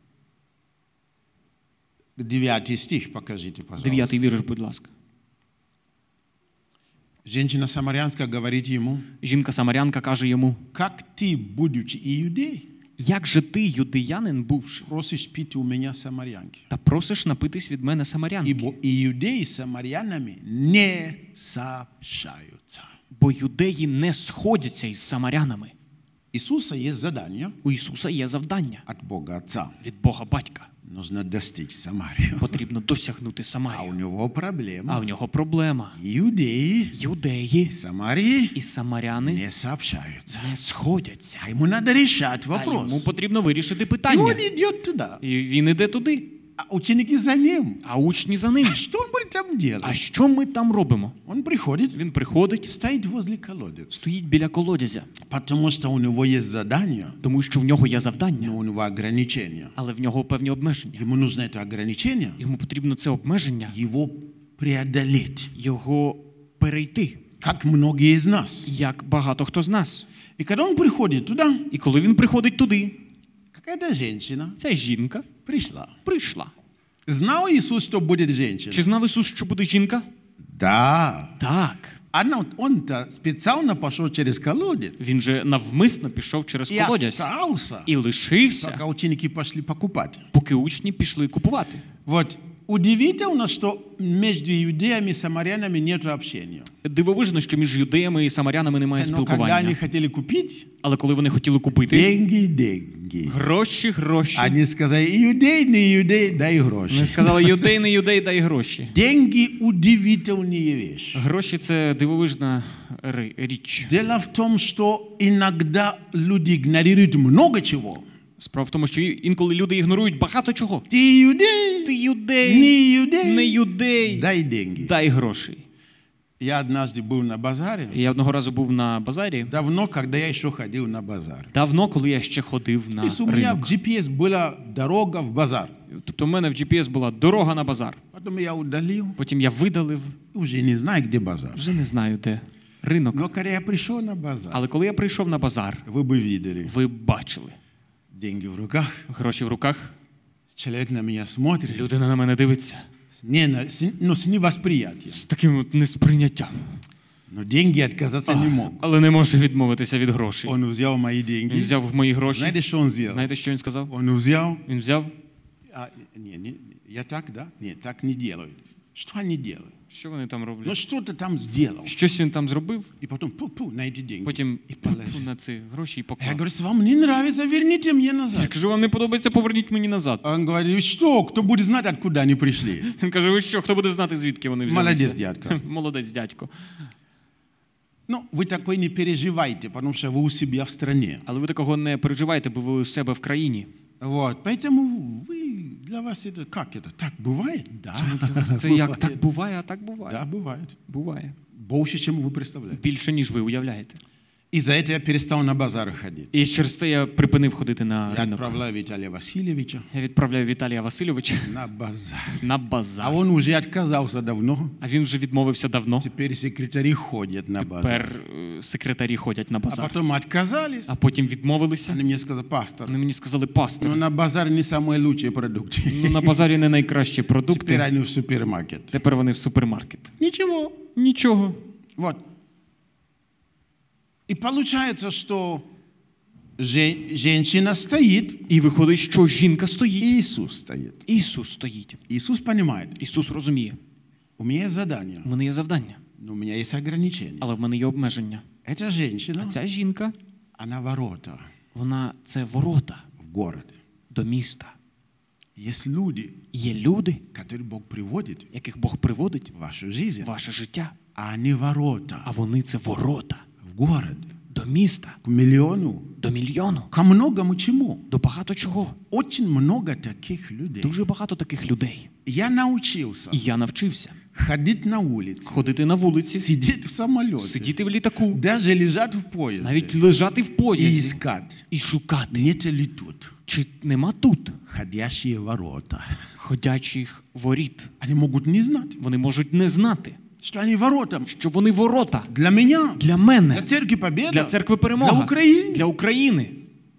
Девятый стих покажите, пожалуйста. Дев'ятий вірш, будь ласка. Женщина самарянская говорит ему, Жінка-самарянка каже йому, как ты, будучи иудей, як же ти, юдеянин бувши, просишь пить у меня самарянки? та просиш напитись від мене самарянки? Ибо иудеи с самарянами не сообщаются. Бо юдеї не сходяться із самарянами. Иисуса есть задание У Ісуса є завдання от Бога Отца. від Бога Батька. Нужно достичь Самарию. Потрібно досягнути А у Самарію. него А проблема. в нього проблема. Иудеи Юдеї и Самарии і самаряни не сообщаются. не сходяться. А ему надо решать А йому вопрос. потрібно вирішити И он питання. идет туда. І він іде туди, А ученики за ним. а учні за ним. А что он будет там делать? А що ми там робимо? Он приходит, Він приходить, стоит возле колодец. стоїть біля колодязя, Потому что у него есть задание, тому що в нього є завдання, но у него ограничения. але в нього певні обмеження. Ему нужно это ограничение, Йому потрібно це обмеження, его преодолеть, його перейти, как многие из нас. як багато хто з нас. И когда он приходит туда, І коли він приходить туди, какая-то женщина ця жінка пришла. прийшла. Знал Иисус, что будет женщина? Чи знав Ісус, що буде жінка? Да. Так. Она, он-то специально пошел через колодец Він же навмисно пішов через и колодязь остался, і лишився, пока ученики пошли покупать. поки учні пішли купувати. Вот. Удивительно, что между иудеями и самарянами нет общения. Дивовижно, що між юдеями і самарянами немає Но когда они спілкування. хотели купить, Але коли вони хотіли купити, деньги, деньги. гроші, гроші. Они сказали, иудей, не иудей, дай гроши. Вони сказали, юдей, не юдей, дай гроші. Деньги – удивительная вещь. Гроші – це дивовижна ри- річ. Дело в том, что иногда люди игнорируют много чего. Справа в тому, що інколи люди ігнорують багато чого. Ты иудей, Ти юдей, не иудей, не юдей, дай деньги. дай гроші. Я однажды был на базаре, Я одного разу був на базарі, давно, когда я еще ходил на базар. давно, коли я ще ходив на То есть у меня в ринок. джі пі ес была дорога в базар. Тобто в мене в джі пі ес була дорога на базар. Потом я удалил, Потім я видалив, уже не знаю, где базар. вже не знаю де, ринок. Но когда я пришел на базар, Але коли я прийшов на базар, вы бы видели, ви бачили. деньги в руках, Гроші в руках, человек на меня смотрит, людина на мене дивиться. с, не, на- с, ну, с невосприятием. З таким от несприйняттям. Но деньги отказаться не мог. Але не можу відмовитися від грошей. Он взял мои Він деньги. взяв мої гроші. Знаете, что он сделал? Знаєте, що він сказав? Он взял. Він взяв. А, не, не, я так, да? Нет, так не делают. Что они делают? Що вони там Ну, роблять? что-то там сделал. Щось він там зробив, И потом пу-пу на эти деньги. потім И пу-пу положил. на ці гроші і Я поклав. говорю, если вам не нравится, верните мне Я назад. кажу, вам не подобається, поверніть мені назад. А он говорит, что, кто будет знать, откуда они пришли? Він каже, ви що, хто буде знати, звідки вони взялися? Молодець, дядько. Молодець, дядько. Ну, вы такой не переживайте, потому что вы у себя в стране. Але ви такого не переживайте, бо ви у себе в країні. Вот, поэтому вы, для вас это, как это, так бывает? Да. Для вас це як так буває, а так буває. Да, бывает. Буває. Больше, чем вы представляете. Більше, ніж ви уявляєте. И за это я перестал на базары ходить. І через це я припинив ходити на Я ринок. отправляю Виталия Васильевича Я відправляю Віталія Васильовича на базар. на А базар. он уже отказался давно. А він вже відмовився давно. Теперь секретари ходят на базар. Тепер е, секретарі ходять на А базар. потом отказались. А потім відмовилися. Они мне сказали, пастор, Вони мені сказали, ну пастор, на базар не самые лучшие продукты. ну на базарі не найкращі Теперь продукти, они в супермаркет. тепер вони в супермаркет. Ничего. Нічого. Вот. И получается, что же- женщина стоит, І виходить, що жінка стоїть. и Иисус стоит. Ісус стоїть. Иисус понимает, Ісус розуміє. у меня есть задание, У мене є завдання, но у меня есть ограничения. але в мене є обмеження. Эта А женщина, ця жінка, она ворота вона це ворота в город. до міста. Есть люди, Є люди, которых Бог приводит яких Бог приводить в вашу жизнь, в ваше життя. а они ворота А вони це ворота в город, до міста, к миллиону, до мільйону, ко многому чему. до багато чого. Очень много таких людей. Дуже багато таких людей. Я научился І я навчився ходить на улице, ходити на вулиці, сидеть в самолете, сидіти в літаку, даже лежать в поезде навіть лежати в и поїзді искать, і шукати, нет ли тут чи нема тут ходящие ворота. ходячих воріт. Они могут не знать, Вони можуть не знати, что они ворота. що вони ворота Для меня, для мене, для Церкви Победа, для церкви для Перемога, Украины. для України.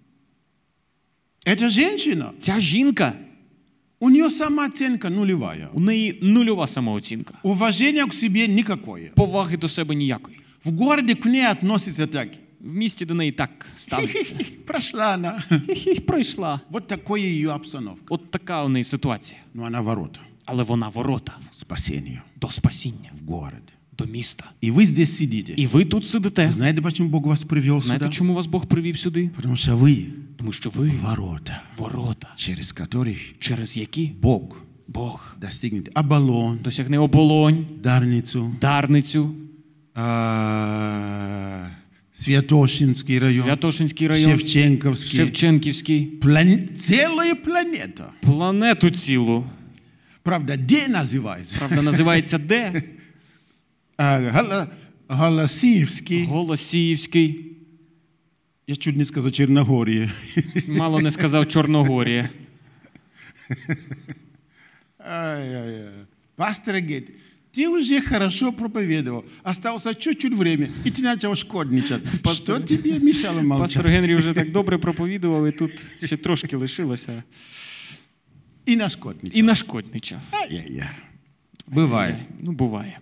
Эта женщина, Ця жінка, у нее самооценка нулевая. у неї нульова самооцінка. Уважения к себе никакое. Поваги до себе ніякої. В городе к ней относятся так. В місті до неї так ставляться. Прошла она. Хі-хі, пройшла. Вот такая ее обстановка. От така у неї ситуація. Но она ворота Але вона ворота к спасению до спасіння, в город. до міста. И вы здесь сидите. І ви тут сидите. Знаете, почему Бог вас привел Знаєте, сюда? чому вас Бог привів сюди? Потому что вы Тому що ви ворота, ворота, через которых через які Бог Бог достигнет Оболонь, досягне Оболонь, Дарницу, Дарницю, а, Святошинский район, Святошинський район, Шевченковский. Шевченківський. План- Целая планета. Планету цілу. Правда, где называется? Правда, називається де? А, Гала- Голосиевский. Голосіївський. Я чуть не сказал Черногория. Мало не сказав Чорногорія. Ай-яй-яй. Пастор говорит, ты уже хорошо проповедовал. Осталось чуть-чуть времени, и ты начал шкодничать. Пастор- Что тебе мешало молчать? Пастор Генрі вже так добре проповідував, і тут ще трошки лишилося. И нашкодничал. І нашкодничав. Ай-яй-яй. Бывает. Ну, буває.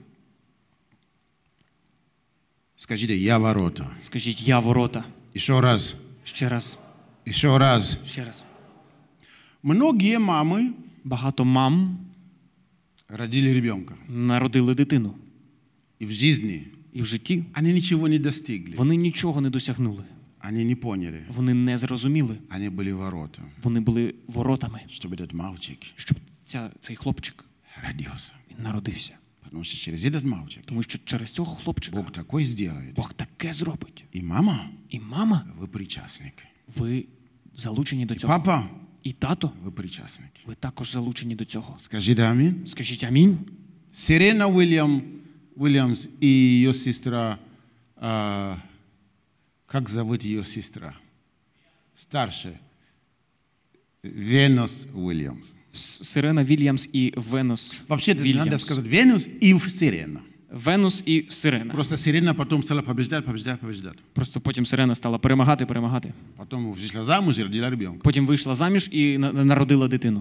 Скажите, я ворота. Скажіть, я ворота. Еще раз. Ще раз, Еще раз. ще раз. Многие мамы Багато мам родили ребенка. народили дитину. И в жизни І в житті они ничего не достигли. вони нічого не досягнули. Они не поняли. Вони не зрозуміли. Они были ворота. Вони були воротами, Чтобы этот мальчик щоб ця, цей хлопчик родился. він народився. Потому что через этот мальчик Тому що через цього хлопчика Бог такой сделает. Бог таке зробить. И мама, І мама, вы причастники. ви залучені до цього. Папа, І тато, вы причастники. ви також залучені до цього. Скажите аминь. Скажіть амінь. Сирена Уильям, Уильямс и ее сестра, а, как зовут ее сестра? Старшая. Венус Уильямс. С- Сирена Вільямс і Венус Вообще-то надо Вільямс. сказать Венус и Сирена. Венус і Сирена. Просто Сирена потом стала побеждать, побеждать, побеждать. Просто потім Сирена стала перемагати, перемагати. Потом вышла замуж и родила ребенка. Потім вийшла заміж і на- народила дитину.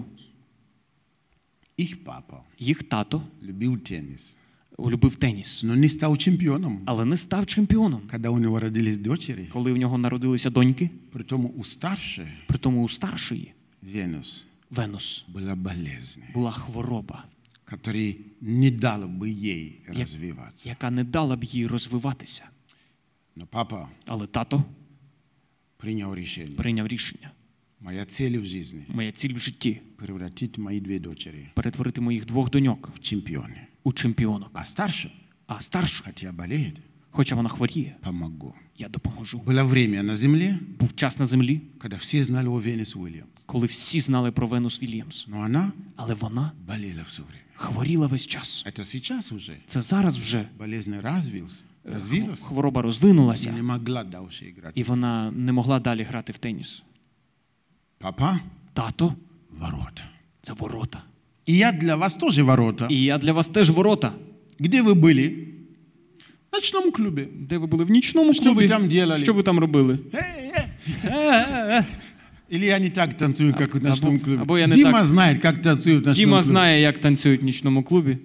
Их папа Їх тато любил теннис, любив теніс, но не стал чемпионом. але не став чемпіоном. Когда у него родились дочери, Коли в нього народилися доньки, притом у старшей при тому у старшої Венус Венус была болезнь, була хвороба, который не дал бы ей развиваться. яка не дала б їй розвиватися. Но папа Але тато принял решение. прийняв рішення. Моя цель в жизни Моя ціль в житті – превратить мои две дочери перетворити моїх двох доньок в чемпионы. у чемпіонок. А старшая, А старшу, хотя болеет, хоча вона хворіє, помогу. я допоможу. Было время на земле, Був час на землі, когда все знали о Венус Уильямс. коли всі знали про Венус Вільямс. Но она Але вона болела все время. хворіла весь час. Это сейчас уже Це зараз вже болезнь развилась, развилась хвороба и розвинулася, не могла дальше играть. і вона не могла далі грати в теніс. Папа Тато – ворота. – це ворота. И я для вас тоже ворота. І я для вас теж ворота. Где вы были? В ночном клубе. Де ви були? В нічному Що клубі. ви там делали? Що ви там робили? Эй, эй. Или я не так танцую, как в ночном Або- клубе. або я не Дима так. знает, как танцуют в ночном Діма клубе. знає, як танцюють в нічному клубі.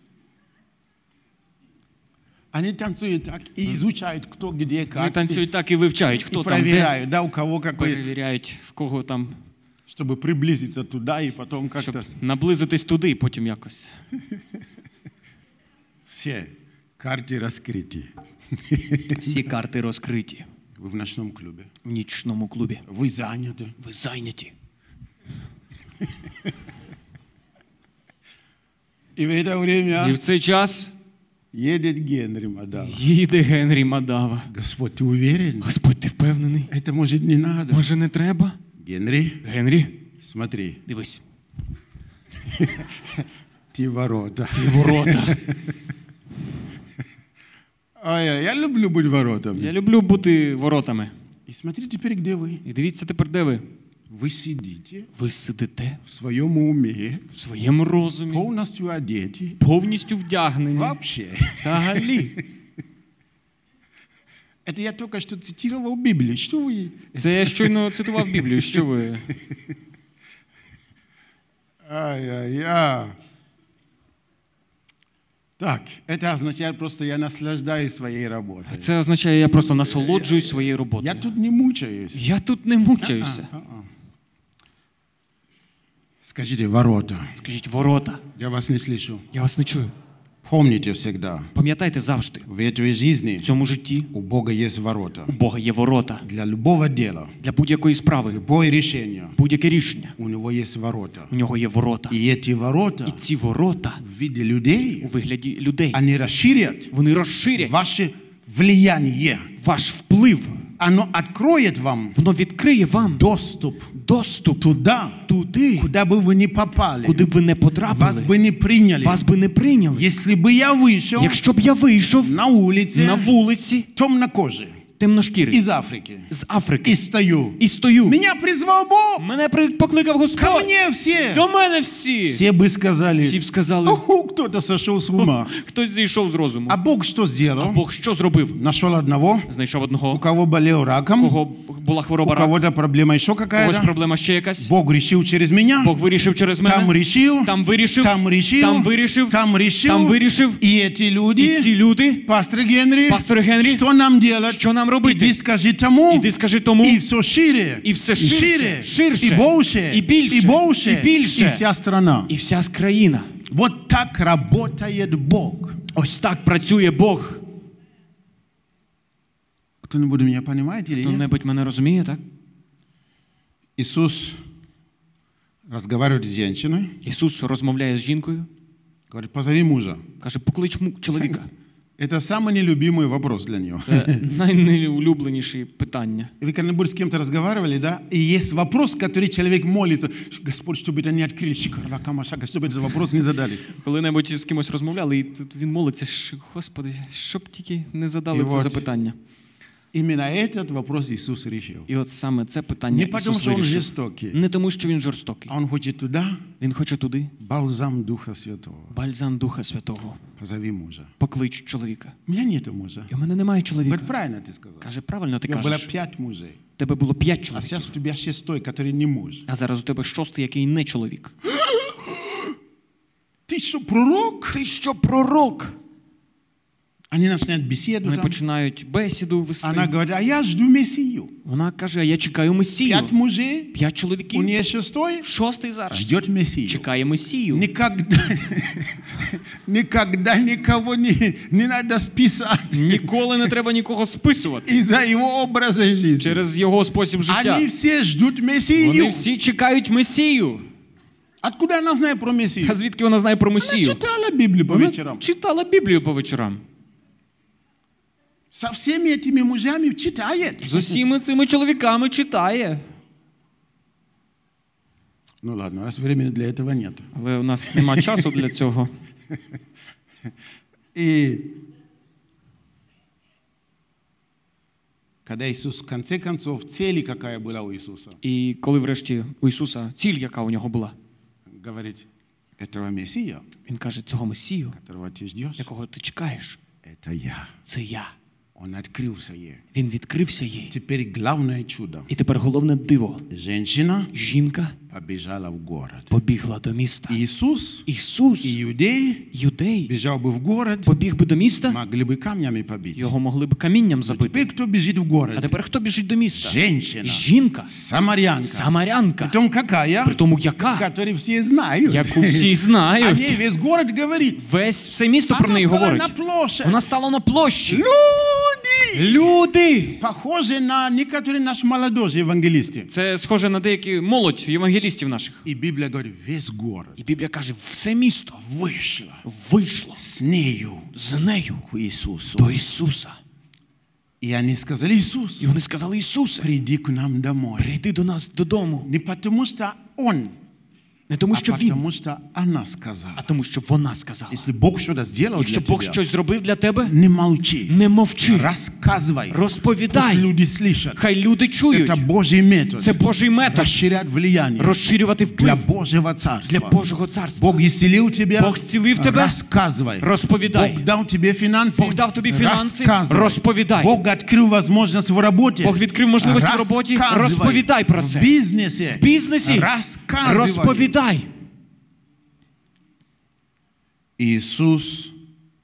Они танцуют так и изучают, кто где, Вони как. танцюють так і вивчають, и хто там де. проверяют, да, у кого какой, Перевіряють, в кого там, чтобы приблизиться туда и потом щоб как-то наблизитись туди і потім якось. все карты раскрыты. Всі карти розкриті Вы в ночном клубе. в нічному клубі. Вы заняты. Ви зайняті. И в это І время в цей час едет Генри Мадава. їде Генрі Мадава. Господь, ты уверен? Господь, ти впевнений? Это может не надо. Може не треба? Генри, Генрі, смотри, дивись, ты ворота. ти ворота. Ой, я люблю быть воротами. Я люблю бути воротами. И смотри теперь, где вы. І дивіться тепер, де ви? Вы сидите Ви сидите в своем уме, в своєму розумі, полностью одеты. повністю вдягнені. Вообще. Взагалі. Это я только что цитировал Библию. Что вы? Це я щойно цитував Біблію. Що ви? Ай-яй-яй. Так, это означает просто, я наслаждаюсь своей работой. Це означає, я просто насолоджуюсь своєю Я роботою. тут не мучаюсь. Я тут не мучаюся. А, а, а. Скажите, ворота. Скажіть, ворота. Я вас не слышу. Я вас не чую. Помните всегда, Пам'ятайте завжди, в этой жизни в цьому житті у Бога есть ворота. у Бога є ворота. Для любого дела, Для будь-якої справи, любое решение, будь-яке рішення, у него есть ворота. у нього є ворота. И эти ворота І ці ворота в виде людей, у вигляді людей, они расширят вони розширять ваше влияние. ваш вплив. Оно откроет вам Воно відкриє вам доступ доступ туда, туди, куда бы вы ни попали. куди б ви не Вас потрапили, бы не приняли. вас би не прийняли. Если бы я вышел Якщо б я вийшов на улице, на вулиці темнокожий, темношкірий из Африки, з Африки и стою, і стою, меня призвал Бог, мене при- покликав ко Господь, мне все. до мене всі. Все бы сказали, Всі б сказали, «Оху, кто-то сошел с ума». хтось зійшов з розуму. А Бог что сделал? Бог що зробив? Нашел одного, Знайшов у одного, кого болел у раком, кого була у хвороба рак, кого-то проблема еще у когось какая-то. проблема ще якась. Бог решил через меня, Бог вирішив через там мене, решил, там вирішив, там решил, там вирішив, там решил. там вирішив. И эти І люди, ці люди, пастор Генри, пастор Генрі, что нам делать? що нам робити? Иди скажи тому, Іди скажи тому, и все шире, і все и ширше, ширше, и больше, і більше, и больше, і більше. и вся страна. і вся країна. Вот так работает Бог. Ось так працює Бог. Кто-нибудь меня понимает или нет? Хто-небудь мене розуміє, так? Иисус разговаривает с женщиной, Ісус розмовляє з жінкою, говорит, позови мужа. каже, поклич му- чоловіка. Это самый нелюбимый вопрос для него. Це найнеулюбленіше питання. Вы когда-нибудь с кем-то разговаривали, да? И есть вопрос, который человек молится. Господь, чтобы это не открыли, шикарвакамашака, чтобы этот вопрос не задали. Коли-небудь з кимось розмовляли, і тут він молиться, що, Господи, щоб тільки не задали І це от запитання. Именно этот вопрос Иисус решил. І от саме це питання Не потому, Ісус что Он вирішив. жестокий, Не тому, що він жорстокий. а Он хочет туда Він хоче туди бальзам Духа Святого. бальзам Духа Святого. Позови мужа. Поклич чоловіка. У меня нет мужа. І в мене немає Говорит, чоловіка. правильно ты сказал. Каже, правильно ти У тебя было кажеш. пять мужей. У тебе було п'ять А чоловіків. сейчас у тебя шестой, который не муж. А зараз у тебе шостий, який не чоловік. Ты что, пророк? Ти що, пророк? Они начинают беседу Вони там. починають бесіду вести. Она говорит, а я жду Мессию. Вона каже, а я чекаю Месію. Пять мужей, П'ять у чоловіків. нее шестой, Шостий зараз. ждет Мессию. Чекає Месію. Никогда, никогда никого не, не надо списать Ніколи не треба нікого списувати из-за его образа жизни. через його спосіб життя. Они все ждут Вони Мессию. всі чекають Месію. Откуда она знает про Мессию? А звідки вона знає про Она Месію? читала Библию по Вона вечерам. читала Біблію по вечорам. Со всеми этими мужьями читает. З усіма цими чоловіками читає. Ну ладно, раз времени для этого нет. Але у нас нема часу для цього. И когда Иисус, в конце концов, цели какая была у Иисуса, І коли врешті у Ісуса ціль, яка у нього була, говорит, этого Мессия, він каже, цього Месію, которого ты ждешь, якого ти чекаєш, это я. це я. Он открылся ей. Він відкрився їй. Теперь главное чудо. І тепер головне диво. Женщина Жінка побежала в город. побігла до міста. Иисус Ісус, и иудеи юдей, бежал бы в город, побіг би до міста, могли бы камнями побить. його могли б камінням забити. Теперь кто бежит в А город? тепер хто біжить до міста? Женщина, Жінка, самарянка. самарянка. Притом какая? При тому яка? Которую все знают. Яку всі О знають. ней весь город говорит. Весь все місто про Она неї стала говорить. на площадь. Вона стала на площі. Люди! Люди! Похожи на некоторые наши молодежи евангелисты. Це схоже на деякі молодь євангелістів наших. И Библия говорит, весь город І Біблія каже, все місто вышло вийшло с нею з нею к Иисусу. до Ісуса. И они сказали, Иисус, І вони сказали, Ісусе, приди к нам домой. прийди до нас додому. Не потому что Он, Не тому, а що Він, потому что она а сказала. тому, що вона сказала. Если Бог что-то сделал Якщо для Бог тебя, щось зробив для тебе, не молчи, не мовчи, рассказывай. Пусть розповідай. люди слышат. Хай люди чують. Это Божий метод. Це Божий метод Расширять влияние розширювати для вплив Божьего царства. для Божого царства. Бог исцелил тебя, Бог зцілив тебе, рассказывай. розповідай. Бог дав тебе финансы, Бог дав тобі фінанси, рассказывай. розповідай. Бог открыл возможность в работе, Бог відкрив можливості в роботі, рассказывай. розповідай про це. В бизнесе, В бізнесі рассказывай. розповідай. Иисус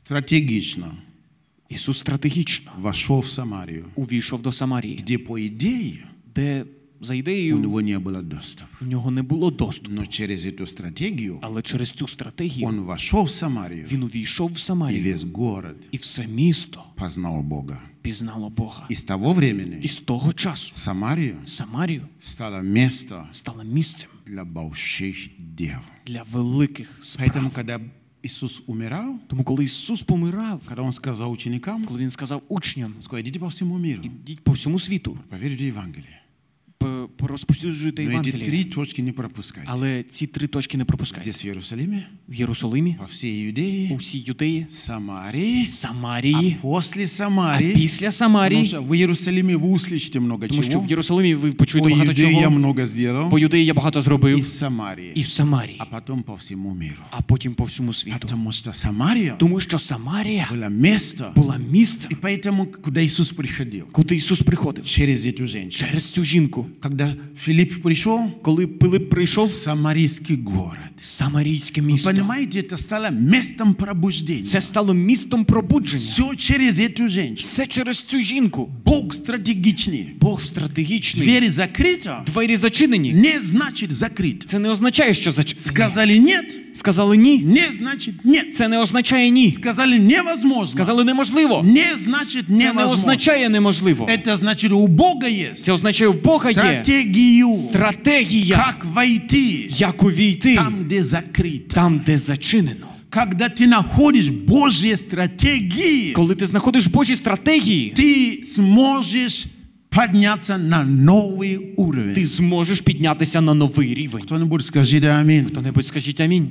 стратегично Ісус стратегічно вошел в Самарию, увійшов до Самарії, где, по идее, де, за у ідеєю, него не было доступа. в нього не було доступу. Но через эту стратегию Але через цю стратегію он вошел в Самарию, він увійшов в и Самарію, весь город і все місто познал Бога. пізнало Бога. И с того времени І з того часу Самария Самарію стала местом стала місцем для больших дел. для великих Поэтому, справ. когда Иисус умирал, Тому коли Ісус помирав, когда Он сказал ученикам, коли Він сказав учням, Он сказал, идите по всему миру, ідіть по всьому світу, проверьте Евангелие. п- розповсюджуйте Но эти Євангеліє. три точки не пропускайте. Але ці три точки не пропускайте. Здесь, в Иерусалиме, В Єрусалимі, по всей Иудее, у всій Юдеї, Самарии, Самарії, а после а Самарии, після потому Самарії, что в Иерусалиме вы услышите много тому що чего, в Єрусалимі ви почуєте по багато Иудее я чого, много сделал, по Юдеї я багато и зробив, в Самарии, і в Самарії, а потом по всему миру. а потім по всьому світу. Потому что Самария Тому що Самарія была место, була місцем, и поэтому, куда Иисус приходил, куди Ісус приходив. через эту женщину. Через цю жінку. Когда Филипп пришел, Коли Пилип прийшов, Самарийский город. Самарійське місто. Понимаете, это стало местом пробуждения. Це стало містом пробудження. Все через эту женщину. Все через цю жінку. Бог стратегичный. Бог стратегічний. Дверь закрыта, Двері зачинені. не значит закрыт. Це не означає, що зачинені. Сказали нет, Сказали ні. не значит нет. Це не означає ні. Сказали невозможно, Сказали неможливо. не значит Це не невозможно. означає неможливо. Это значит, у Бога есть Це означає, в Бога є стратегию, стратегія, как войти як увійти там, где закрыто. там, де зачинено. Когда ты находишь Божьи стратегии, Коли ти знаходиш Божі стратегії, ты сможешь подняться на новый уровень. ти зможеш піднятися на новий рівень. Кто-нибудь скажите аминь. Хто-небудь скажіть амінь.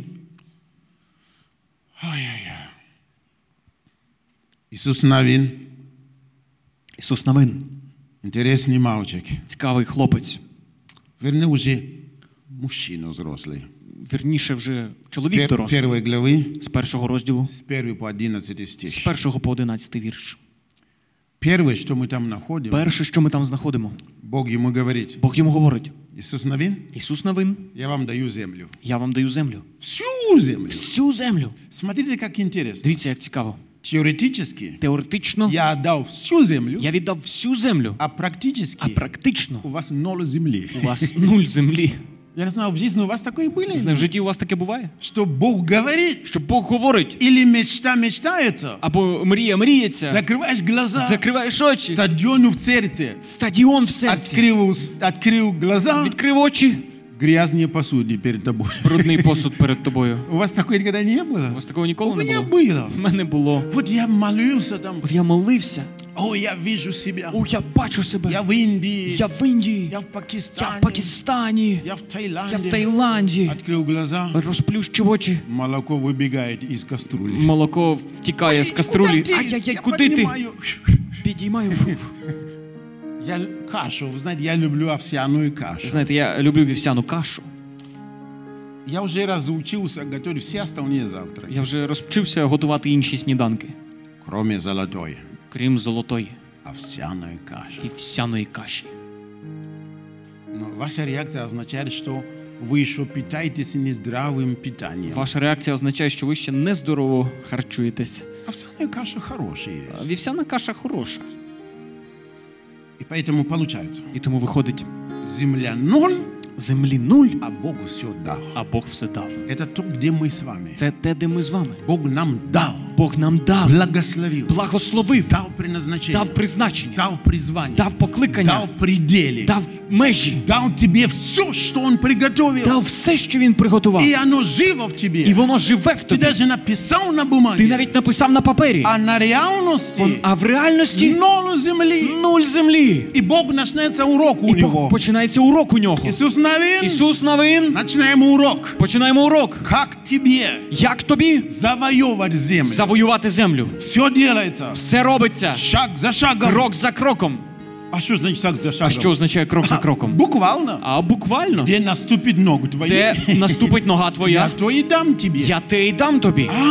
Ай-яй-яй. Иисус Навин, Ісус Навин, интересный мальчик. цікавий хлопець, Вернее, уже мужчина взрослый. вірніше вже С чоловік пер- дорослий, первой главы, з першого розділу, с первой по одиннадцатый з стих. першого по одинадцятий вірш. Первое, что мы там находим, Перше, що ми там знаходимо, Бог ему говорит, Бог йому говорить: Иисус Навин, Ісус Навин, я вам даю землю. я вам даю землю. Всю землю. Всю землю. Смотрите, как интересно. Дивіться, як цікаво. Теоретически Теоретично я отдал всю землю, я віддав всю землю, а а практически практично у вас ноль земли. у вас нуль землі. Я не знаю, в жизни у вас такое Не знаю, в были? житті у вас таке буває? Что Бог говорит, Що Бог говорить, или мечта мечтается, або мрія мріється, закрываешь глаза, закриваєш очі, стадиону в сердце, стадіон в серці, открыл, открыл глаза, відкрив очі, грязные посуды перед тобой. брудний посуд перед тобою. У вас такое никогда не У было? вас такого У ніколи не меня було? было. В мене було. Вот я молился там, От я молився, о, я вижу себя, о, я бачу себе. я в Индии, Я в Індії, я в я Пакистане, в Пакистані, я в я в Таиланде. Таїланді. Открыл глаза, Розплющив очі, молоко выбегает из кастрюли. молоко втікає з каструлі. Куда ты? Ай-яй-яй, Я куди ти? поднимаю. Підіймаю. Фу. Я кашу, вы знаете, я люблю овсяную кашу. Знаєте, я люблю вівсяну кашу. Я уже разучился готовить все остальные завтраки, Я вже розвчився готувати інші сніданки, кроме золотой, крім золотої овсяной каши. вівсяної каші. Но ваша реакция означает, что вы еще питаетесь нездравым питанием. Ваша реакція означає, що ви ще нездорово харчуєтесь. Овсяная каша хорошая. А вівсяна каша хороша. И поэтому получается, І тому виходить, земля ноль, землі нуль, а Богу все дал. а Бог все дав. Это то, где мы с вами. Це те, де ми з вами. Бог нам дал, Бог нам дав, благословил, благословив, дал предназначение, дав призначення, дал призвание, дав покликання, дал пределы, дав межі, дал тебе все, что Он приготовил. дав все, що він приготував. И оно живо в тебе. І воно живе в Ты тобі. даже написал на Ти бумаге, навіть написав на папері, а на реальности а в реальності ноль земли. нуль землі. И Бог начинается урок у І него. починається урок у нього. Иисус Навин, Ісус Навин, начинаем урок. починаємо урок. Как тебе Як тобі завоевывать землю? завоювати землю? Все делается Все робиться шаг за шагом. крок за кроком. А что значит шаг за шагом? А що означає крок за кроком? Буквально. А буквально, Где наступит ногу твою, де наступить нога я твоя, то и дам тебе. я те й дам тобі. А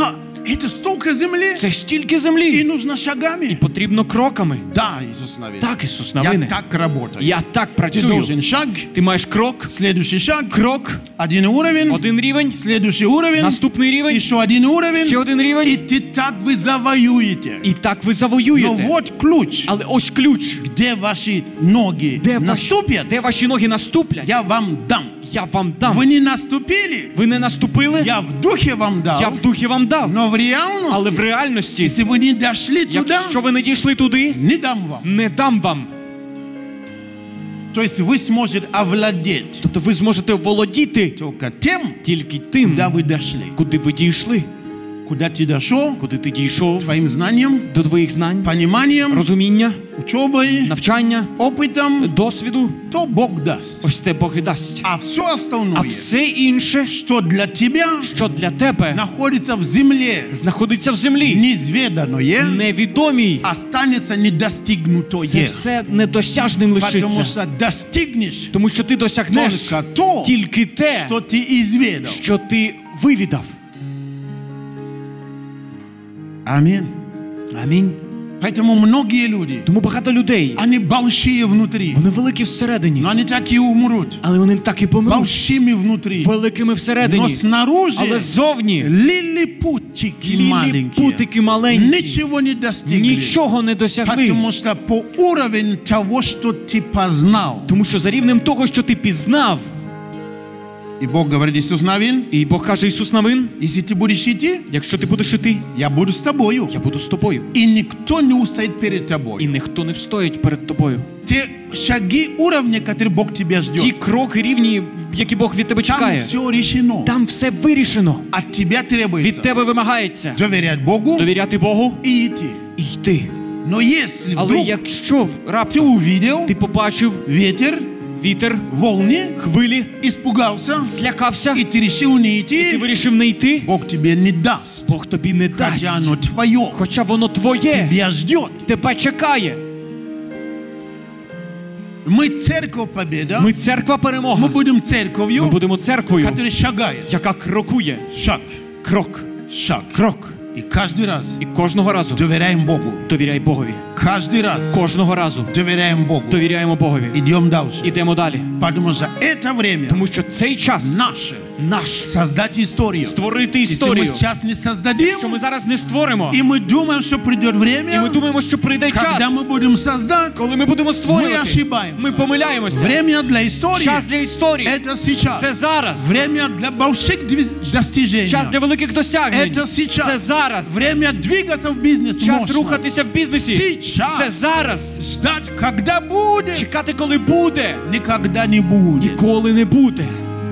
Это столько земли. Це стільки И землі. нужно шагами. Потрібно кроками. Да, Иисус навин. Так, Ісус Я новини. так работаю. Я так Ты працюю. должен шаг, Ти маєш крок, следующий шаг, крок, один уровень, один рівень, следующий уровень, наступний рівень, еще один уровень. ще один И рівень. ты так вы завоюете. І так ви Но завоюєте. вот ключ. Але ось ключ. Где ваши ноги Де ваші, наступят, де ваші ноги наступлять, я вам дам. я вам дам. Вы не наступили, Ви не наступили, я в духе вам я дал. в духі вам дав. Но в Але в реальности, реальності, если вы не дошли туда, якщо ви не дійшли туди, не дам вам. не дам вам. То есть вы сможете овладеть Тобто ви зможете володіти только тем, тільки тим, куда вы дошли. куди ви дійшли, Куда ты дошел, куди ти дійшов, твоим знанием, до твоїх знань, пониманием, розуміння, учебой, навчання, опытом, досвіду. то Бог даст. Ось це Бог і дасть. А все А остальное, все інше, что для тебя що для тебе находится в земле, знаходиться в землі, неизведанное, невідомій, останется це недостигнутое. все недосяжним Потому лишиться. что достигнешь Тому що ти досягнеш только то, тільки те, что ты изведал. що ти вивідав. Аминь. Амінь. Поэтому многие люди, Тому багато людей, они большие внутри, вони великі всередині, но они так и умрут. але вони так і помруть. Большими внутри, Великими но всередині, але снаружи ззовні лилипутчики маленькие. ліліпутики маленькі, Ничего не достигли. нічого не досягли. Потому что по уровень того, что ты познал. Тому що за рівнем того, що ти пізнав, И Бог говорит, Иисус Навин, і Бог каже Ісус Навин, если ты будешь идти, якщо ти будеш іти, я буду с тобою. я буду з тобою. И никто не устоит перед тобой. І ніхто не встоїть перед тобою. Те шаги уровня, которые Бог тебя Ті ждет, кроки рівні, які Бог від тебе там чекає, все решено. там все вирішено. От тебя Від требуется тебе вимагається доверять Богу довіряти Богу и идти. і йти. Но если Але вдруг якщо ты раптом увидел ти побачив ветер, вітер, волны, хвилі, испугался, злякався, и ты решил не і ти идти, вирішив не йти, Бог тебе не даст. Бог тобі не дасть. Хотя оно твое, Хоча воно твоє, тебя ждет. тебе чекає. Мы церковь победа, Ми церква перемога. мы будем Ми церковью, будемо церквою, которая шагает. яка крокує. Шаг, Крок, шаг. крок. И каждый раз І кожного разу доверяем Богу. довіряй Богові. Каждый раз Кожного разу доверяем Богу. довіряємо Богові. Идем дальше. Ідемо далі. Потому что это время Тому що цей час наше. наш Создать историю. створити Если мы історію, сейчас не создадим, що ми зараз не створимо. и мы думаем, что придет І ми время, думаємо, що прийде когда час, мы будем создать, коли ми будемо мы створювати. ошибаемся. Ми помиляємося. Время для истории Час для історії это сейчас. це зараз. Время для больших движ- достижений Час для великих досягнень це сейчас. це зараз. время двигаться в бизнес Час мощно. рухатися в бізнесі Сейчас. це зараз. Ждать, когда будет, Чекати, коли буде, никогда не будет. ніколи не буде.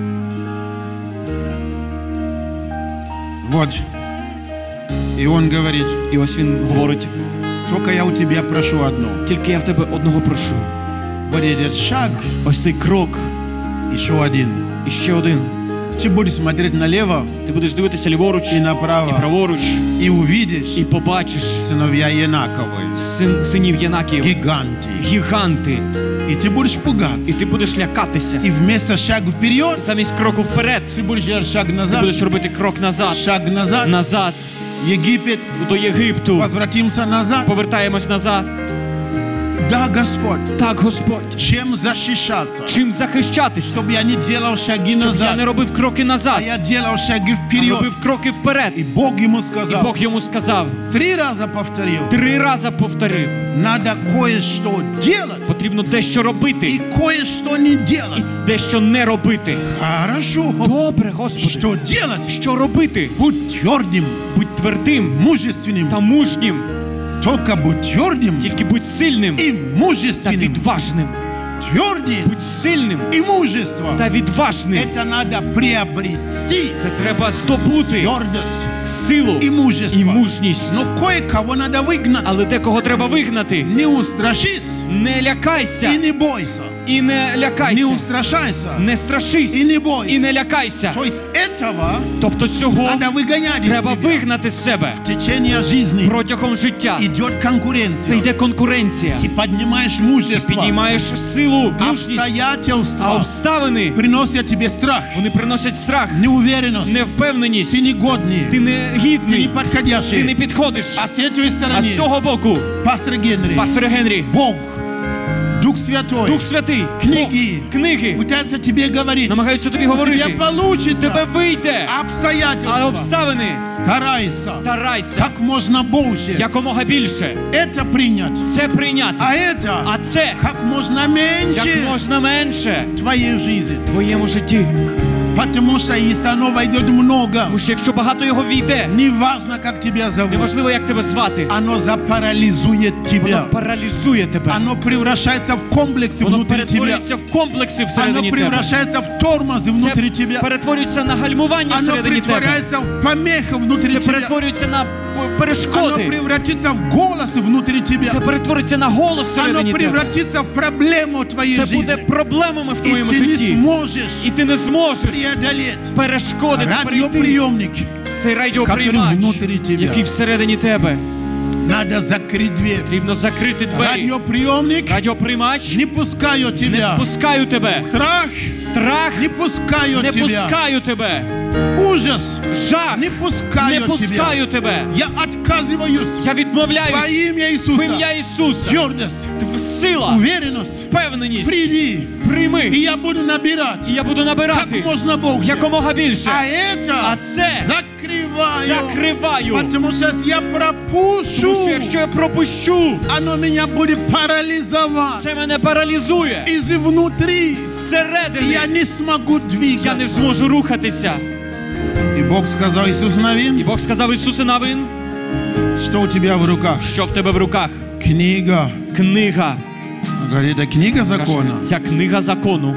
Вот. И он говорит, І ось він говорить: только я у тебя прошу одно. тільки я в тебе одного прошу. Вот этот шаг, Ось цей крок, еще один. і ще один. Ты будешь смотреть налево Ти будеш дивитися ліворуч и і направо, праворуч, и увидишь і побачиш сыновья Янаковы, син, синів Янаків, гиганты. гіганти, И ты будешь і пугаться. ти будеш лякатися. И вместо шага вперед, Замість кроку вперед, ты будешь делать шаг ти назад, будеш робити крок назад, шаг назад, назад, Египет, до Єгипту. возвратимся назад. Повертаємось назад. Да, Господь, Так, Господь, чем защищаться? чим захищатися? Чтобы я не делал шаги Щоб я назад, не робив кроки а назад, я делал шаги а вперед. робив кроки вперед. И Бог ему І сказал, Бог йому сказав, три раза повторил, три рази повторив, надо кое-что делать потрібно дещо и робити кое-что не і делать. дещо не робити. Хорошо. Добре, Господи, Что делать? що робити? Будь твердым, Будь твердим мужественным. та мужнім, Только будь твердым тільки будь сильним и та мужественным. відважним. Твердость Будь сильним и мужество. та відважним. Это надо приобрести. Це треба здобути Твердость силу и мужество. і мужність. Но кое-кого надо выгнать. Але декого треба вигнати. Не устрашись Не лякайся и не бойся. І не не лякайся. устрашайся, Не страшись. и не бойся. І не лякайся. То есть этого Тобто цього надо выгонять из треба себя. вигнати з себе. В течение жизни Протягом життя идет це конкуренция. йде конкуренція. Ты поднимаешь мужество. Підіймаєш силу, мужність, а Обстоятельства обставини, приносят тебе страх, вони приносять страх, неуверенность. невпевненість. Ты негодный, Ти не ты гідний, не подходящий. ти не підходиш. А с этой А стороны, з цього боку, пастор Генри, пасторе Генрі, Бог, Дух Святой, Дух Святий, Книги. Бог, книги пытается тебе говорить, намагаються тобі у тебя говорити. получится, Тебе вийде, а обстоятельства. обставини Старайся, старайся как можно больше якомога більше это принять, це прийняти. а это А це как можно меньше як можна менше в твоей жизни. в твоєму житті. Потому что если оно войдет много, Тому що якщо багато його війде, неважно, как тебя зовут, неважливо, як тебе звати, оно запарализует воно тебя. паралізує тебе. Оно превращается в комплексы Воно внутри тебя. перетворюється в комплекси Оно всередині тебе. превращается в тормозы внутри Це тебя. перетворюється на гальмування Оно всередині тебе. превращается в помехи внутри Це тебя. перетворюється на п- Оно перешкоди. превратится в голос внутри тебя. Це перетворюється на голос Оно всередині тебе. превратится в проблему твоей Це буде жизни. проблемами в И твоєму ты не житті. сможешь І ти не зможеш преодолеть. перешкодити, перейти. Радиоприемник. Цей радіоприймач, Который внутрі тебе. який всередині тебе. Надо закрыть дверь. Потрібно закрити двері. Радиоприемник. Радіоприймач, Не пускаю не тебя. пускаю тебе. Страх. Страх, Не пускаю не тебя. пускаю тебе. Ужас. Жах, Не пускаю не пускаю тебя. тебе. Я отказываюсь. Я Во відмовляюсь имя в Иисуса. ім'я Ісуса. Твердость. Тв- Сила, Уверенность. впевненість. Приди. И Прийми. я буду набирать. І я буду Как набирати можно больше. якомога більше. А это А це закрываю. закриваю. Потому что если я пропущу, Тому що якщо я пропущу, оно меня будет парализовать. це мене паралізує. Изнутри Зсередини я не смогу я не двигаться. зможу рухатися. И Бог сказал, Иисус І Навин, Бог сказав Ісусу Навин, что у тебя в руках? що в тебе в руках? Книга. Книга. Он говорит, это книга Каже, закона. ця книга закону.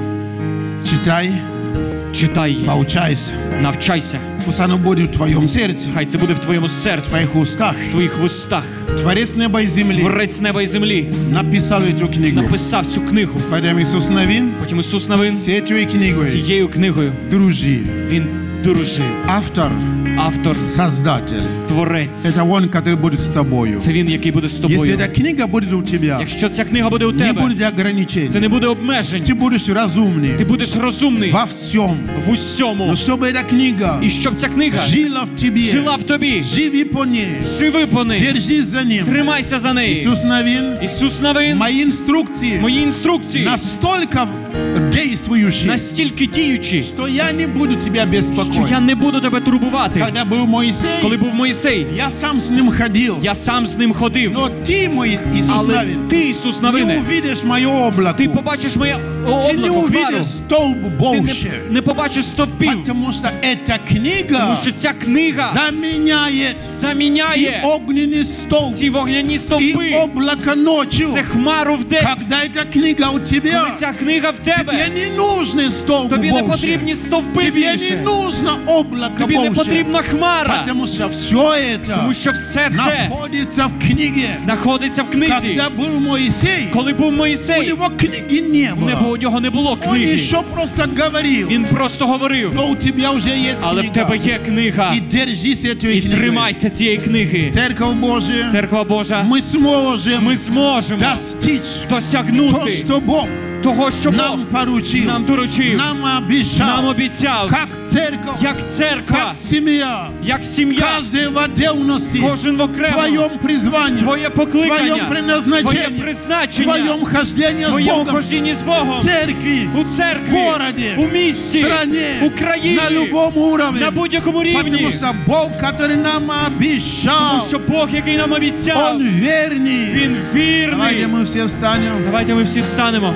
Читай, Читай її, поучайся. навчайся. Пусть оно будет в твоем сердце, Хай це буде в твоєму в серці, твоих устах. в твоїх вустах. Творец неба и земли Творець неба і землі написал эту книгу. написав цю книгу. Поэтому Иисус Навин Потім Ісус Навин с этой з книгой цією книгою дружи. він дружив. Автор, Автор, создатель. творець. Это он, который будет с тобою. Це він, який буде з Если тобою. эта книга будет у тебя, Якщо ця книга буде у не тебе, будет це ограничений. не буде обмежень. Ты будешь разумный Ти будеш розумний во всем. в усьому. Но чтобы эта книга І щоб ця книга жила в тебе, жила в тобі. живи по ней, Живи по ній. держись за ним. Тримайся за неї. Иисус Навин, Ісус Навин, мои инструкции мої інструкції настолько действующие, настільки діючі, что я не буду тебя що беспокоить. я не буду тебе турбувати. Когда был Моисей, Коли був Моїсей, я сам с ним ходил. я сам з ним ходив. Но ты, мой Иисус Але Навин, ти, Ісус не Навине, увидишь мое облако. ти побачиш моє Ты не облако, хмару. увидишь столб Ти не, Божий. не побачиш стовпів. Потому что эта книга Тому що ця книга заменяет и заміняє огненный столб, ці вогняні и стовпи. облако ночью. Це хмару в день. Когда эта книга у тебя, Коли ця книга в тебе тебе, не нужны столб тобі не Божий. потрібні стовпи Тебе не більше. нужно облако Тобі не Божие. потрібна хмара. Потому что все это Тому що все це находится в книге. знаходиться в книзі. Когда был Моисей, Коли був у Моїсей, него книги не не было. було, у нього не було Он книги. еще просто говорил. Він просто говорив. Но у тебя уже есть Але в книга. тебе є книга. И держись этой І книги. тримайся цієї книги. Церковь Божия, Церква Божа, мы сможем ми зможемо достичь то, досягнути что Бог того, що Бог нам поручил, нам доручив, нам нам обещал, обіцяв, как церковь, як церква, как семья, як сім'я, каждый в отдельности, кожен в в окремо, твоем призвании, твоє в твоем покликання, твоє предназначении, в призначення, твоем хождении в с твоєму Богом, хождінні з Богом, в церкви, у в церкві, городе, у в місті, стране, у країні, на любом уровне. на будь-якому рівні. Потому что Бог, который нам обещал, Тому що Бог, який нам обіцяв, Он верный. Він Давайте вірний. мы все встанем. Давайте ми всі встанемо.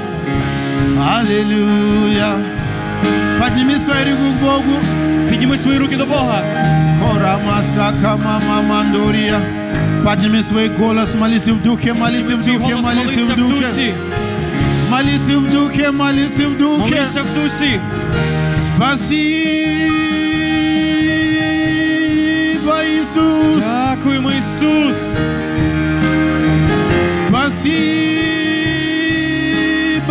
Аллилуйя. Подними свою руку к Богу. Підніми свої руки до Бога. Корамасака мама мандория. Подними свой голос, молись в духе, молись Підніми в свій духе, голос, молись молися в в духе. дусі. Молись в духе, молись в духе. Молися в дусі. Спасибо, Иисус. Дякуємо, Ісус. Спасибо, Иисус.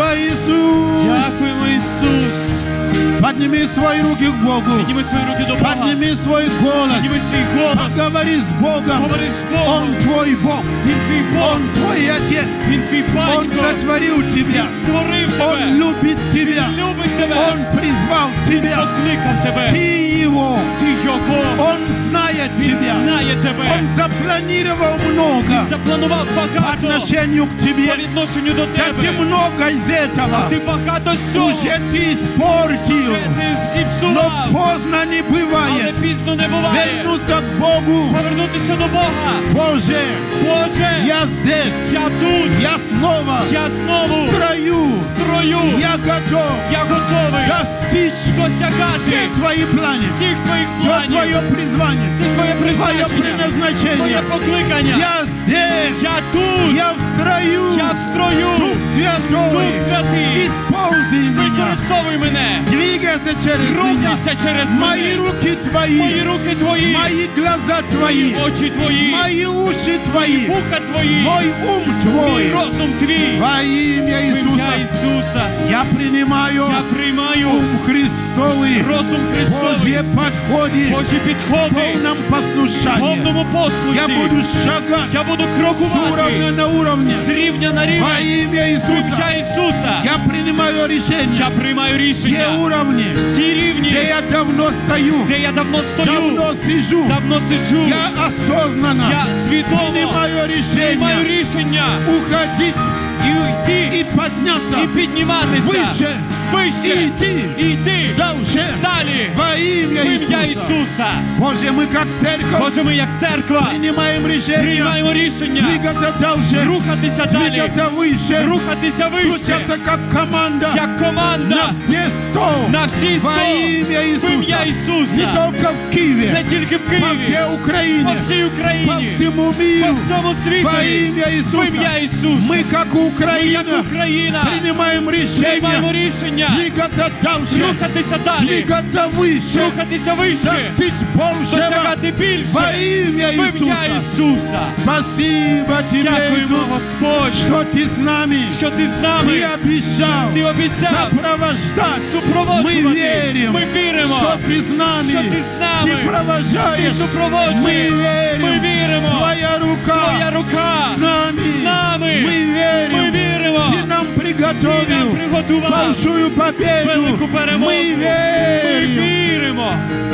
Иисус. Дякуємо, Ісус. Подними свои руки к Богу. Підніми свої руки до Бога. Подними свой голос. Підніми свій голос. Поговори с Богом. Говори з Богом. Он твой Бог. Він твій Бог. Он твой Отец. Він твій Он батько. сотворил тебя. Він створив Он тебе. любит тебя. Любить тебе. Он призвал тебя. Покликав тебе. Ты его. Ти його. Он знает Він тебя. знає тебе. Он запланировал много Запланував по багато отношению к по тебе. відношенню до Да ты тебе. много из этого Ти багато з цього. уже ты испортил. Вже ти Но зіпсував. поздно не Але бывает. пізно не буває. Вернуться к Богу. Повернутися до Бога. Боже, Боже, я здесь. я тут. Я снова Я в знову строю. в строю. Я готов Я готовий достичь все досягати твои планы. всіх твоїх Все планів. твое призвание. Все твоє Твое призначення. Твоє предназначение. покликання. Я здесь. Я тут. Я в строю. Я в строю. Дух Святой. Дух Святий. Исползи меня. Використовуй мене. Двигайся через меня. Рухайся через Мои мене. руки Мої твои. руки твої. Мои глаза твои. Очі твої. Мои уши твои. Вуха твої. Мой ум Мій твой. розум твій. Во имя В ім'я Иисуса. Ісуса. Я принимаю Я приймаю ум Христовый. розум Христовий. Божье подходи. Божі В підходи. полном В послушании. повному Я послусі. буду шагать Я буду с крокувати уровня на уровне. з рівня на Во рівень. имя В Иисуса. ім'я Ісуса. Я принимаю решение. Я приймаю Все рішення. уровни, Всі рівні, где я давно стою, де я давно стою, давно сижу, давно сиджу. я осознанно Я свідомо принимаю приймаю решение рішення уходить і йти, и подняться і підніматися выше, вище, и идти і йти дальше далі. во имя В ім'я Иисуса. Ісуса. Боже, мы как церковь Боже, ми як церква принимаем решение приймаємо рішення двигаться дальше, рухатися далі, двигаться выше, рухатися вище, включаться как команда як команда на все сто на всі во сто имя в ім'я Иисуса. Не Ісуса. только в Киеве, Не тільки в по Києві, всей по Украине, всій по Україні, всему по миру, всьому во світу, имя в ім'я Иисуса. Ісуса. Мы, как Ми, як Украина, Україна, принимаем приймаємо решение рішення двигаться дальше, рухатися далі, двигаться выше, рухатися вище, достичь большего досягати во більше имя в ім'я Иисуса. Ісуса. Спасибо Тебе, Дякуємо, Иисус, Господь, что Ты с нами. що Ти з Ты нами, обещал Ти обіцяв сопровождать. Мы супроводжувати. верим, Ми віримо, что Ты с нами. що Ти з Ты нами, Ти провожаешь. Мы супроводжуєш. верим. Ми віримо, Твоя рука Твоя рука с нами. з нами. Мы верим. Ми віримо, Ты нам Ти нам приготовил приготував большую победу. велику перемогу. Мы Ми верим. віримо.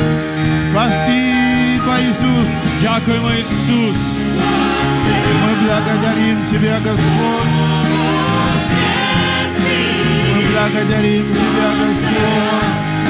Спасибо, Иисус. Дякуємо, Ісус. Мы благодарим Тебя, Господь. Мы благодарим Тебя, Господь.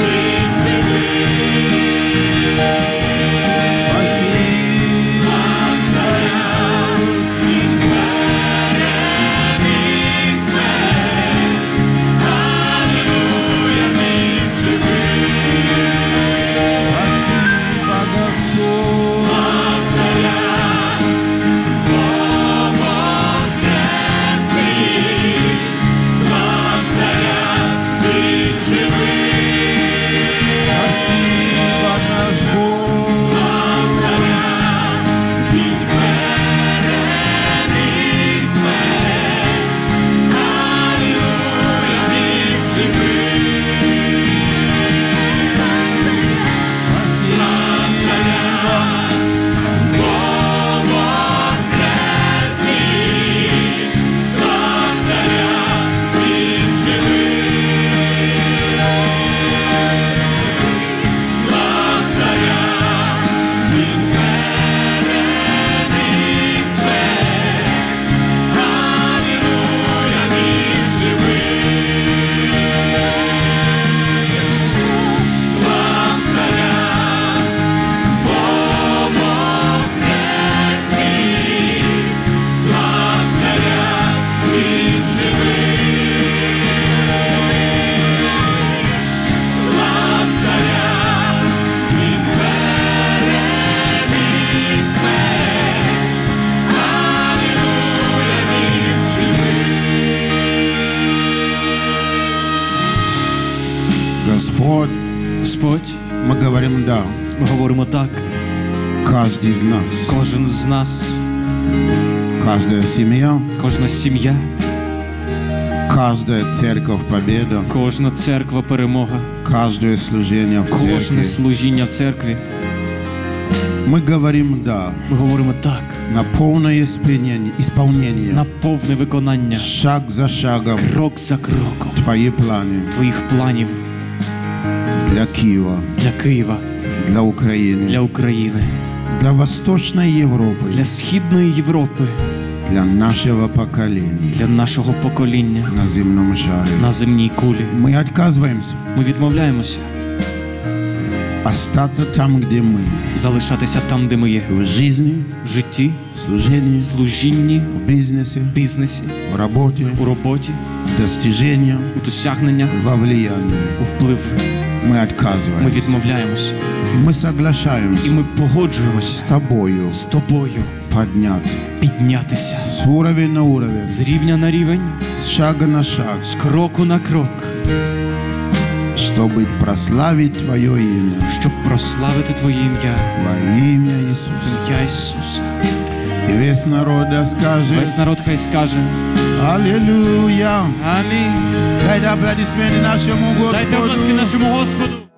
Господь, Господь, мы говорим «да». ми говоримо так. Каждый из нас, Кожен з нас, каждая семья, кожна сім'я, Каждая церковь победа, Кожна церква перемога. каждое служение в Кожне церкви. служіння в церкві. Мы говорим «да» Ми говоримо так. на полное исполнение, исполнение, На повне виконання. шаг за шагом Крок за кроком. Твои планы Твоїх планів для Киева, для Києва, для Украины, для України, для Восточной Европы, для Східної Європи, для нашего поколения для нашого покоління на земном шаре. на земній кулі. Мы отказываемся Ми відмовляємося остаться там, где мы, залишатися там, де ми є. в жизни, В житті, в служении, в служінні, в бизнесе, в бізнесі, в работе, у роботі, в достижениях, у досягненнях, во влиянии. у вплив. Мы Ми отказываемся. відмовляємося. Мы І соглашаемся ми с погоджуємося тобою з тобою подняться піднятися с уровня на уровень, з рівня на рівень, с шага на шаг, з кроку на крок, чтобы прославить Твое имя щоб прославити Твоє ім'я, во имя Иисуса. ім'я Ісуса. И весь народ да скажет Весь народ хай скаже Аллилуйя. амінь. Дайте аплодисменты нашему Дайте обласки Господу. нашому Господу.